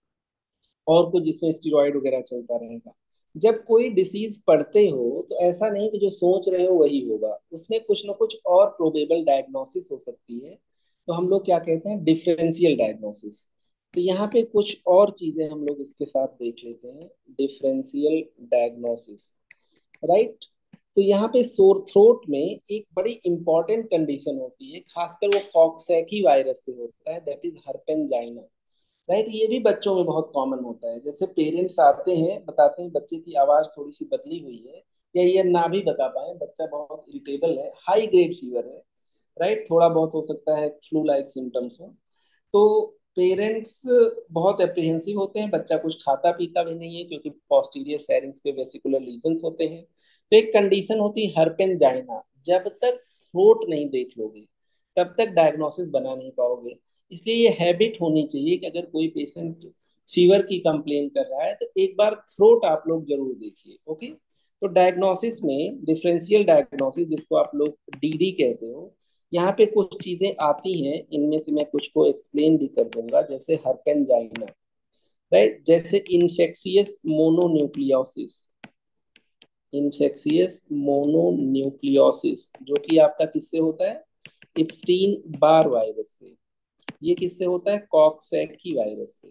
और कुछ जिसमें स्टीरॉयड वगैरह चलता रहेगा। जब कोई डिसीज पढ़ते हो तो ऐसा नहीं कि जो सोच रहे हो वही होगा, उसमें कुछ ना कुछ और प्रोबेबल डायग्नोसिस हो सकती है। तो हम लोग क्या कहते हैं? Differential diagnosis. तो यहाँ पे कुछ और चीजें हम लोग इसके साथ देख लेते हैं, डिफरेंशियल डायग्नोसिस, राइट? तो यहाँ पे सोर थ्रोट में एक बड़ी इंपॉर्टेंट कंडीशन होती है, खासकर वो कॉक्सैकी वायरस से होता है, दैट इज हर्पेंजाइना, राइट? ये भी बच्चों में बहुत कॉमन होता है। जैसे पेरेंट्स आते हैं, बताते हैं बच्चे की आवाज थोड़ी सी बदली हुई है, या ये ना भी बता पाए, बच्चा बहुत इरिटेबल है, हाई ग्रेड फीवर है, राइट? थोड़ा बहुत हो सकता है फ्लू लाइक सिम्टम्स हो, तो पेरेंट्स बहुत एप्रीहेंसिव होते हैं। बच्चा कुछ खाता पीता भी नहीं है क्योंकि पोस्टीरियर फेरिंग्स पे वेसिकुलर लीजन्स होते हैं। तो एक कंडीशन होती है हर्पेंजाइना, जब तक थ्रोट नहीं देख लोगे तब तक डायग्नोसिस बना नहीं पाओगे। इसलिए ये हैबिट होनी चाहिए कि अगर कोई पेशेंट फीवर की कंप्लेन कर रहा है तो एक बार थ्रोट आप लोग जरूर देखिए। ओके, तो डायग्नोसिस में डिफरेंशियल डायग्नोसिस, जिसको आप लोग DD कहते हो, यहाँ पे कुछ चीजें आती हैं, इनमें से मैं कुछ को एक्सप्लेन भी कर दूंगा, जैसे हर्पेंजाइना, राइट? जैसे इन्फेक्शियस मोनोन्यूक्लियोसिस, इन्फेक्शियस मोनोन्यूक्लियोसिस जो कि आपका किससे होता है? इप्स्टीन बार वायरस से। ये किससे होता है? कॉक्सैकी वायरस से,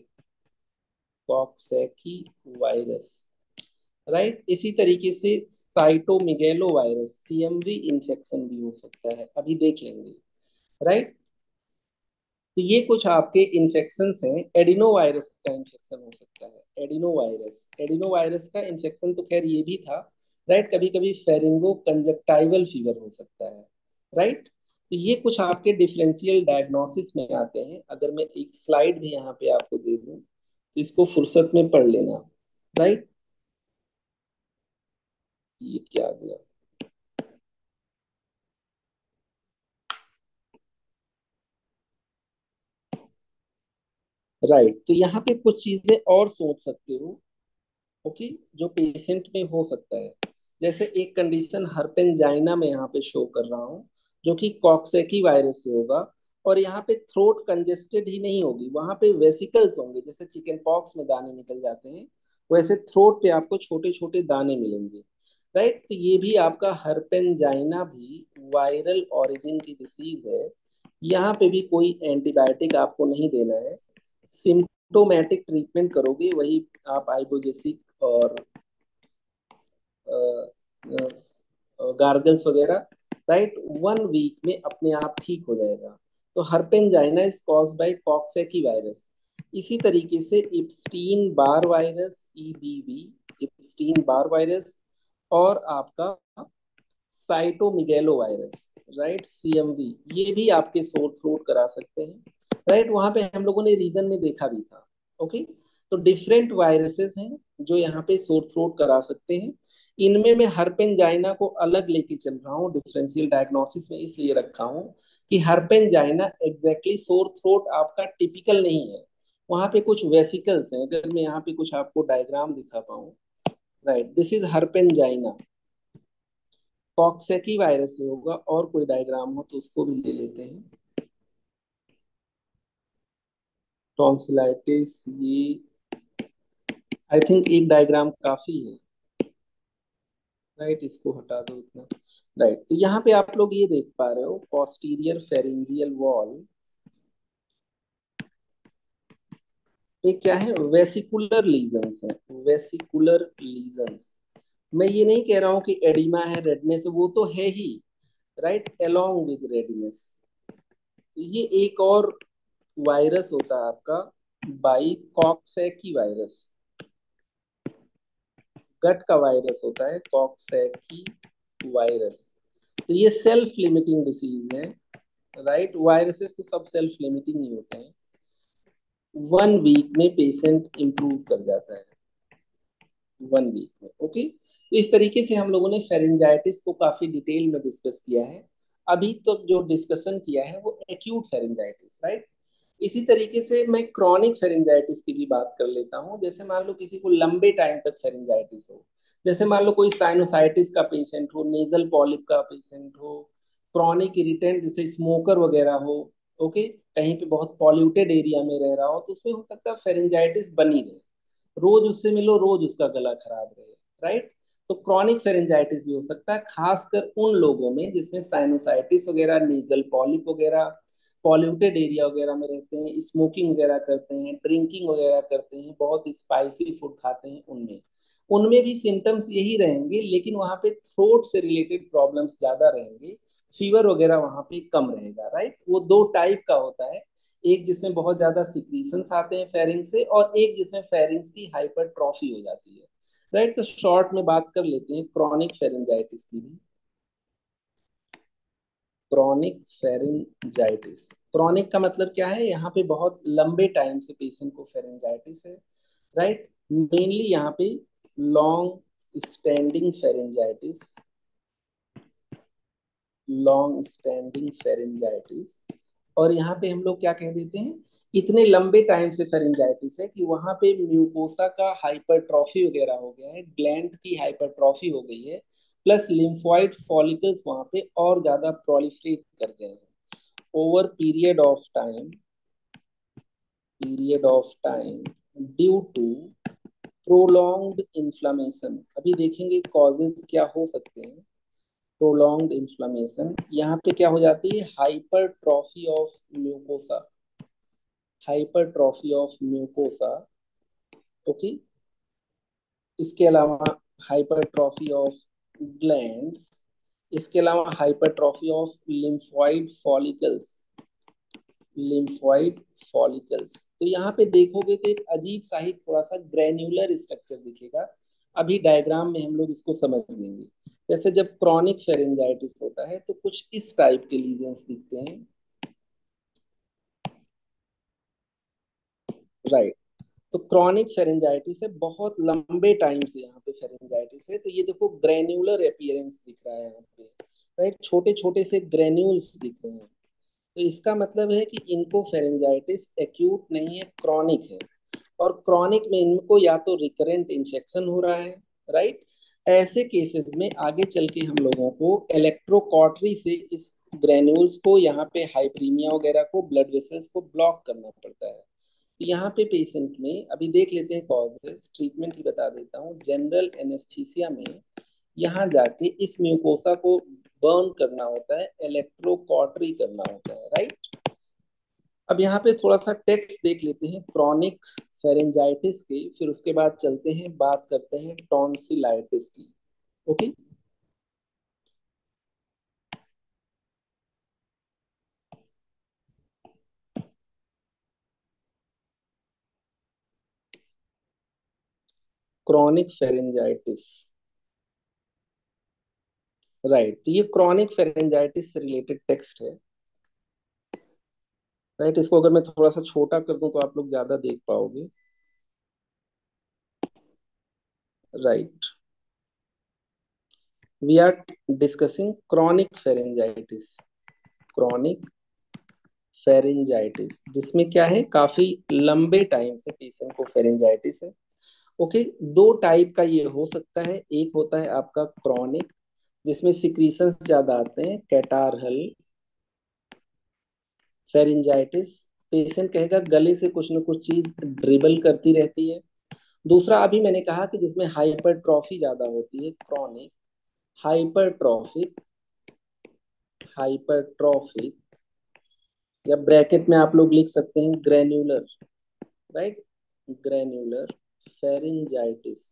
कॉक्सैकी वायरस, राइट? इसी तरीके से साइटोमिगेलो वायरस, CMV इन्फेक्शन भी हो सकता है, अभी देख लेंगे, राइट? तो ये कुछ आपके इन्फेक्शंस हैं। एडिनो वायरस का इन्फेक्शन हो सकता है, एडिनो वायरस, एडिनो वायरस का इन्फेक्शन तो खैर ये भी था, राइट? कभी कभी फेरिंगो कंजक्टाइवल फीवर हो सकता है, राइट? तो ये कुछ आपके डिफरेंशियल डायग्नोसिस में आते हैं। अगर मैं एक स्लाइड भी यहाँ पे आपको दे दूं तो इसको फुर्सत में पढ़ लेना। राइट, ये क्या आ गया? राइट, तो यहाँ पे कुछ चीजें और सोच सकते हो। ओके, जो पेशेंट में हो सकता है, जैसे एक कंडीशन हर्पेंजाइना में यहाँ पे शो कर रहा हूँ, जो कि कॉक्सेकी वायरस से होगा। और यहाँ पे थ्रोट कंजेस्टेड ही नहीं होगी, वहां पे वेसिकल्स होंगे, जैसे चिकन पॉक्स में दाने निकल जाते हैं, वैसे थ्रोट पे आपको छोटे छोटे दाने मिलेंगे। राइट, तो ये भी आपका हर्पेंजाइना भी वायरल ओरिजिन की डिसीज है। यहाँ पे भी कोई एंटीबायोटिक आपको नहीं देना है, सिम्टोमेटिक ट्रीटमेंट करोगे, वही आप आइबोजेसिक और गार्गल्स वगैरह। राइट, 1 वीक में अपने आप ठीक हो जाएगा। तो herpangina is cause by Coxsackie virus. इसी तरीके से Epstein Barr virus, EBV, Epstein Barr virus, और आपका साइटोमिगेलो वायरस, राइट, सीएमवी, ये भी आपके सोर थ्रोट करा सकते हैं। राइट, वहां पे हम लोगों ने रीजन में देखा भी था। ओके, तो डिफरेंट वायरसेस हैं जो यहाँ पे सोर थ्रोट करा सकते हैं। इनमें मैं हर्पेंजाइना को अलग लेके चल रहा हूँ, डिफरेंशियल डायग्नोसिस में इसलिए रखा हूँ कि हर्पेंजाइना एग्जैक्टली सोर थ्रोट आपका टिपिकल नहीं है, वहां पे कुछ वेसिकल्स हैं। अगर मैं यहाँ पे कुछ आपको डायग्राम दिखा पाऊँ, right, this is herpangina, Coxsackie virus से होगा। और कोई डायग्राम हो तो उसको भी ले लेते हैं। टॉन्सिलाइटिस, ये आई थिंक एक डायग्राम काफी है। राइट, इसको हटा दो इतना। राइट, तो यहाँ पे आप लोग ये देख पा रहे हो, पोस्टीरियर फेरिंजियल वॉल पे क्या है, वेसिकुलर लीजन्स है, वेसिकुलर लीजन्स। मैं ये नहीं कह रहा हूँ कि एडिमा है, रेडनेस है, वो तो है ही। Right, along with redness. तो ये एक और वायरस होता है आपका, बाइकॉक्सैकी वायरस, गट का वायरस होता है कॉक्सैकी वायरस। तो ये सेल्फ लिमिटिंग डिसीज है। राइट, वायरसेस तो सब सेल्फ लिमिटिंग ही होते हैं। 1 वीक में पेशेंट इंप्रूव कर जाता है, 1 वीक में। ओके, तो इस तरीके से हम लोगों ने फेरिंजाइटिस को काफी डिटेल में डिस्कस किया है। अभी तो जो डिस्कशन किया है वो एक्यूट फेरिंजाइटिस, राइट। इसी तरीके से मैं क्रॉनिक फेरिंजाइटिस की भी बात कर लेता हूँ। जैसे मान लो किसी को लंबे टाइम तक फेरिंजाइटिस हो, जैसे मान लो कोई साइनोसाइटिस का पेशेंट हो, नेजल पॉलिप का पेशेंट हो, क्रॉनिक इरिटेंट जैसे स्मोकर वगैरह हो। ओके, कहीं पे बहुत पॉल्यूटेड एरिया में रह रहा हो तो उसमें हो सकता है फेरिंजाइटिस बनी रहे, रोज उससे मिलो, रोज उसका गला खराब रहे। राइट, तो क्रॉनिक फेरेंजाइटिस भी हो सकता है, खासकर उन लोगों में जिसमें साइनोसाइटिस वगैरह, नेजल पॉलिप वगैरह, पॉल्यूटेड एरिया वगैरह में रहते हैं, स्मोकिंग वगैरह करते हैं, ड्रिंकिंग वगैरह करते हैं, बहुत स्पाइसी फूड खाते हैं, उनमें उनमें भी सिम्टम्स यही रहेंगे, लेकिन वहां पे थ्रोट से रिलेटेड प्रॉब्लम्स ज्यादा रहेंगे, फीवर वगैरह वहां पे कम रहेगा। राइट, वो दो टाइप का होता है, एक जिसमें बहुत ज्यादा सिक्रीशंस आते हैं फेरिंग से, और एक जिसमें फेरिंग्स की हाइपरट्रॉफी हो जाती है। राइट, तो शॉर्ट में बात कर लेते हैं क्रॉनिक फेरिंजाइटिस की भी। क्रॉनिक फेरिंजाइटिस, क्रॉनिक का मतलब क्या है, यहाँ पे बहुत लंबे टाइम से पेशेंट को फेरिंजाइटिस है। राइट, मेनली यहाँ पे long standing pharyngitis, long standing pharyngitis. और यहाँ पे हम लोग क्या कह देते हैं, इतने लंबे टाइम से फेरिंजाइटिस है कि वहां पे म्यूकोसा का हाइपरट्रॉफी वगैरह हो गया है, ग्लैंड की हाइपरट्रॉफी हो गई है, प्लस लिम्फोइड फॉलिकल्स वहां पे और ज्यादा प्रोलिफरेट कर गए हैं over period of time due to prolonged inflammation. अभी देखेंगे कॉजेज क्या हो सकते हैं। प्रोलॉन्ग्ड इन्फ्लामेशन, यहाँ पे क्या हो जाती है, hypertrophy of mucosa, hypertrophy of mucosa. Okay, इसके अलावा हाइपरट्रॉफी ऑफ ग्लैंड्स, इसके अलावा hypertrophy of lymphoid follicles, lymphoid follicles. तो यहाँ पे देखोगे तो एक अजीब सा ही थोड़ा सा ग्रैन्युलर स्ट्रक्चर दिखेगा, अभी डायग्राम में हम लोग इसको समझ लेंगे। जैसे जब क्रॉनिक फेरेंजाइटिस होता है तो कुछ इस टाइप के लीजन्स दिखते हैं। राइट। तो क्रॉनिक फेरेंजाइटिस है, बहुत लंबे टाइम से यहाँ पे फेरेंजाइटिस है। तो ये देखो ग्रेन्युलर अपीयरेंस दिख रहा है यहाँ पे। राइट, छोटे छोटे से ग्रेन्यूल्स दिख रहे हैं। तो इसका मतलब है कि इनको फेरेंजाइटिस एक्यूट नहीं है, क्रॉनिक है। और क्रॉनिक में इनको या तो रिकरेंट इन्फेक्शन हो रहा है। राइट। ऐसे केसेस में आगे चल के हम लोगों को इलेक्ट्रोकॉटरी से इस ग्रेन्यूल्स को, यहाँ पे हाइप्रीमिया वगैरह को, ब्लड वेसल्स को ब्लॉक करना पड़ता है। तो यहाँ पे पेशेंट में अभी देख लेते हैं कॉजेस, ट्रीटमेंट ही बता देता हूँ। जनरल एनेस्थीसिया में यहाँ जाके इस म्यूकोसा को बर्न करना होता है, इलेक्ट्रोकॉटरी करना होता है। राइट। अब यहाँ पे थोड़ा सा टेक्स्ट देख लेते हैं क्रॉनिक फेरेंजाइटिस की, फिर उसके बाद चलते हैं, बात करते हैं टॉन्सिलाइटिस की। ओके। Chronic pharyngitis. राइट, तो ये क्रॉनिक फेरेंजाइटिस से रिलेटेड टेक्स्ट है। राइट, इसको अगर मैं थोड़ा सा छोटा कर दूं तो आप लोग ज्यादा देख पाओगे। Right, we are discussing chronic pharyngitis. Chronic pharyngitis जिसमें क्या है, काफी लंबे टाइम से पेशेंट को फेरेंजाइटिस है। ओके। दो टाइप का ये हो सकता है। एक होता है आपका क्रॉनिक, जिसमें सिक्रीशंस ज्यादा आते हैं, कैटारहल फेरेंजाइटिस। पेशेंट कहेगा गले से कुछ ना कुछ चीज ड्रिबल करती रहती है। दूसरा अभी मैंने कहा कि जिसमें हाइपरट्रॉफी ज्यादा होती है, क्रॉनिक हाइपरट्रॉफिक। हाइपरट्रॉफिक या ब्रैकेट में आप लोग लिख सकते हैं granular. Right, granular pharyngitis.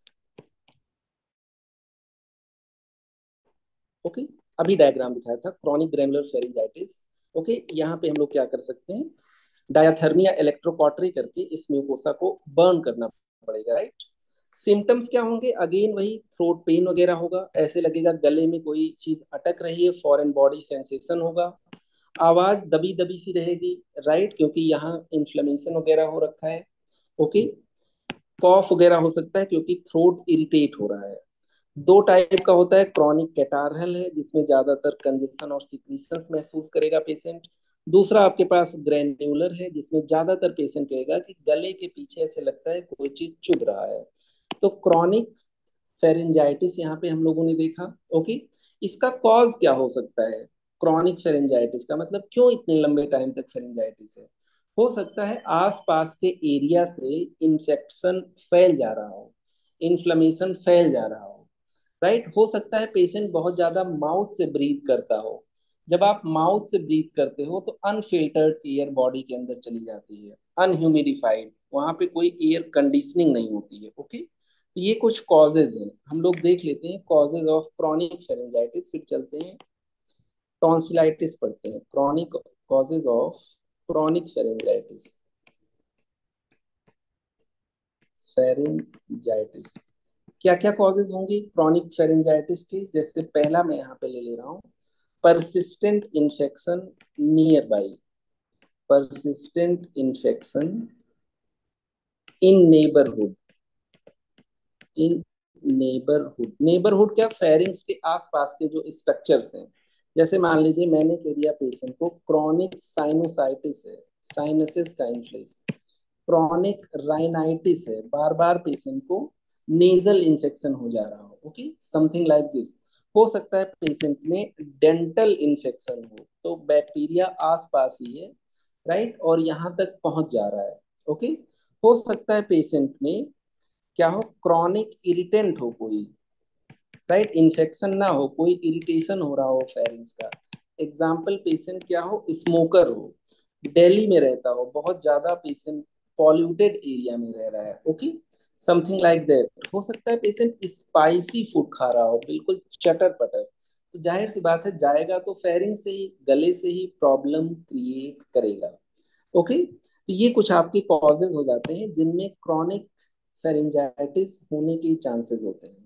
Okay. अभी डायग्राम दिखाया था क्रॉनिक ग्रेनुलर फेरिंजाइटिस। ओके, यहाँ पे हम लोग क्या कर सकते हैं, डायाथर्मी या इलेक्ट्रोकॉटरी करके इस म्यूकोसा को बर्न करना पड़ेगा। राइट। सिम्टम्स क्या होंगे, अगेन वही थ्रोट पेन वगैरह होगा, ऐसे लगेगा गले में कोई चीज अटक रही है, फॉरेन बॉडी सेंसेशन होगा, आवाज दबी दबी सी रहेगी। राइट, क्योंकि यहाँ इन्फ्लेमेशन वगैरह हो रखा है। ओके। कॉफ वगैरह हो सकता है क्योंकि थ्रोट इरिटेट हो रहा है। दो टाइप का होता है, क्रॉनिक कैटारहल है जिसमें ज्यादातर कंजेशन और सिक्रीशंस महसूस करेगा पेशेंट। दूसरा आपके पास ग्रेन्युलर है जिसमें ज्यादातर पेशेंट कहेगा कि गले के पीछे ऐसे लगता है कोई चीज चुभ रहा है। तो क्रॉनिक फेरेंजाइटिस यहाँ पे हम लोगों ने देखा। ओके। इसका कॉज क्या हो सकता है, क्रॉनिक फेरेंजाइटिस का मतलब क्यों इतने लंबे टाइम तक फेरेंजाइटिस है। हो सकता है आसपास के एरिया से इंफेक्शन फैल जा रहा हो, इन्फ्लेमेशन फैल जा रहा हो। राइट। हो सकता है पेशेंट बहुत ज्यादा माउथ से ब्रीथ करता हो। जब आप माउथ से ब्रीथ करते हो तो अनफिल्टर्ड एयर बॉडी के अंदर चली जाती है, अनह्यूमिडिफाइड, वहां पे कोई एयर कंडीशनिंग नहीं होती है। ओके। तो ये कुछ कॉजेज हैं, हम लोग देख लेते हैं कॉजेज ऑफ क्रॉनिक फेरेंजाइटिस, फिर चलते हैं टॉन्सिलाइटिस पढ़ते हैं। Chronic causes of chronic pharyngitis. Pharyngitis क्या क्या कॉजेज होंगी क्रॉनिक फेरेंजाइटिस की, जैसे पहला मैं यहाँ पे ले ले रहा हूँ, persistent infection nearby, persistent infection in neighborhood, in neighbourhood क्या, फेरिंग्स के आसपास के जो स्ट्रक्चर्स हैं। जैसे मान लीजिए मैंने कह दिया पेशेंट को क्रॉनिक साइनोसाइटिस है, साइनसिस का इन्फ्लेशन, क्रॉनिक राइनाइटिस है, बार बार पेशेंट को नेजल इन्फेक्शन हो जा रहा हो। Okay, something like this. हो सकता है पेशेंट में डेंटल इन्फेक्शन हो, तो बैक्टीरिया आसपास ही है। राइट, और यहाँ तक पहुंच जा रहा है। ओके। हो सकता है पेशेंट में क्या हो, क्रॉनिक इरिटेंट हो कोई। राइट, इन्फेक्शन ना हो, कोई इरिटेशन हो रहा हो फेरिंग्स का। एग्जाम्पल, पेशेंट क्या हो, स्मोकर हो, दिल्ली में रहता हो, बहुत ज्यादा पेशेंट पॉल्यूटेड एरिया में रह रहा है। Okay, something like that. हो सकता है पेशेंट स्पाइसी फूड खा रहा हो, बिल्कुल चटर पटर, तो जाहिर सी बात है जाएगा तो फेरिंग से ही, गले से ही प्रॉब्लम क्रिएट करेगा। ओके। तो ये कुछ आपके कॉजेज हो जाते हैं जिनमें क्रॉनिक फेरेंजाइटिस होने के चांसेस होते हैं।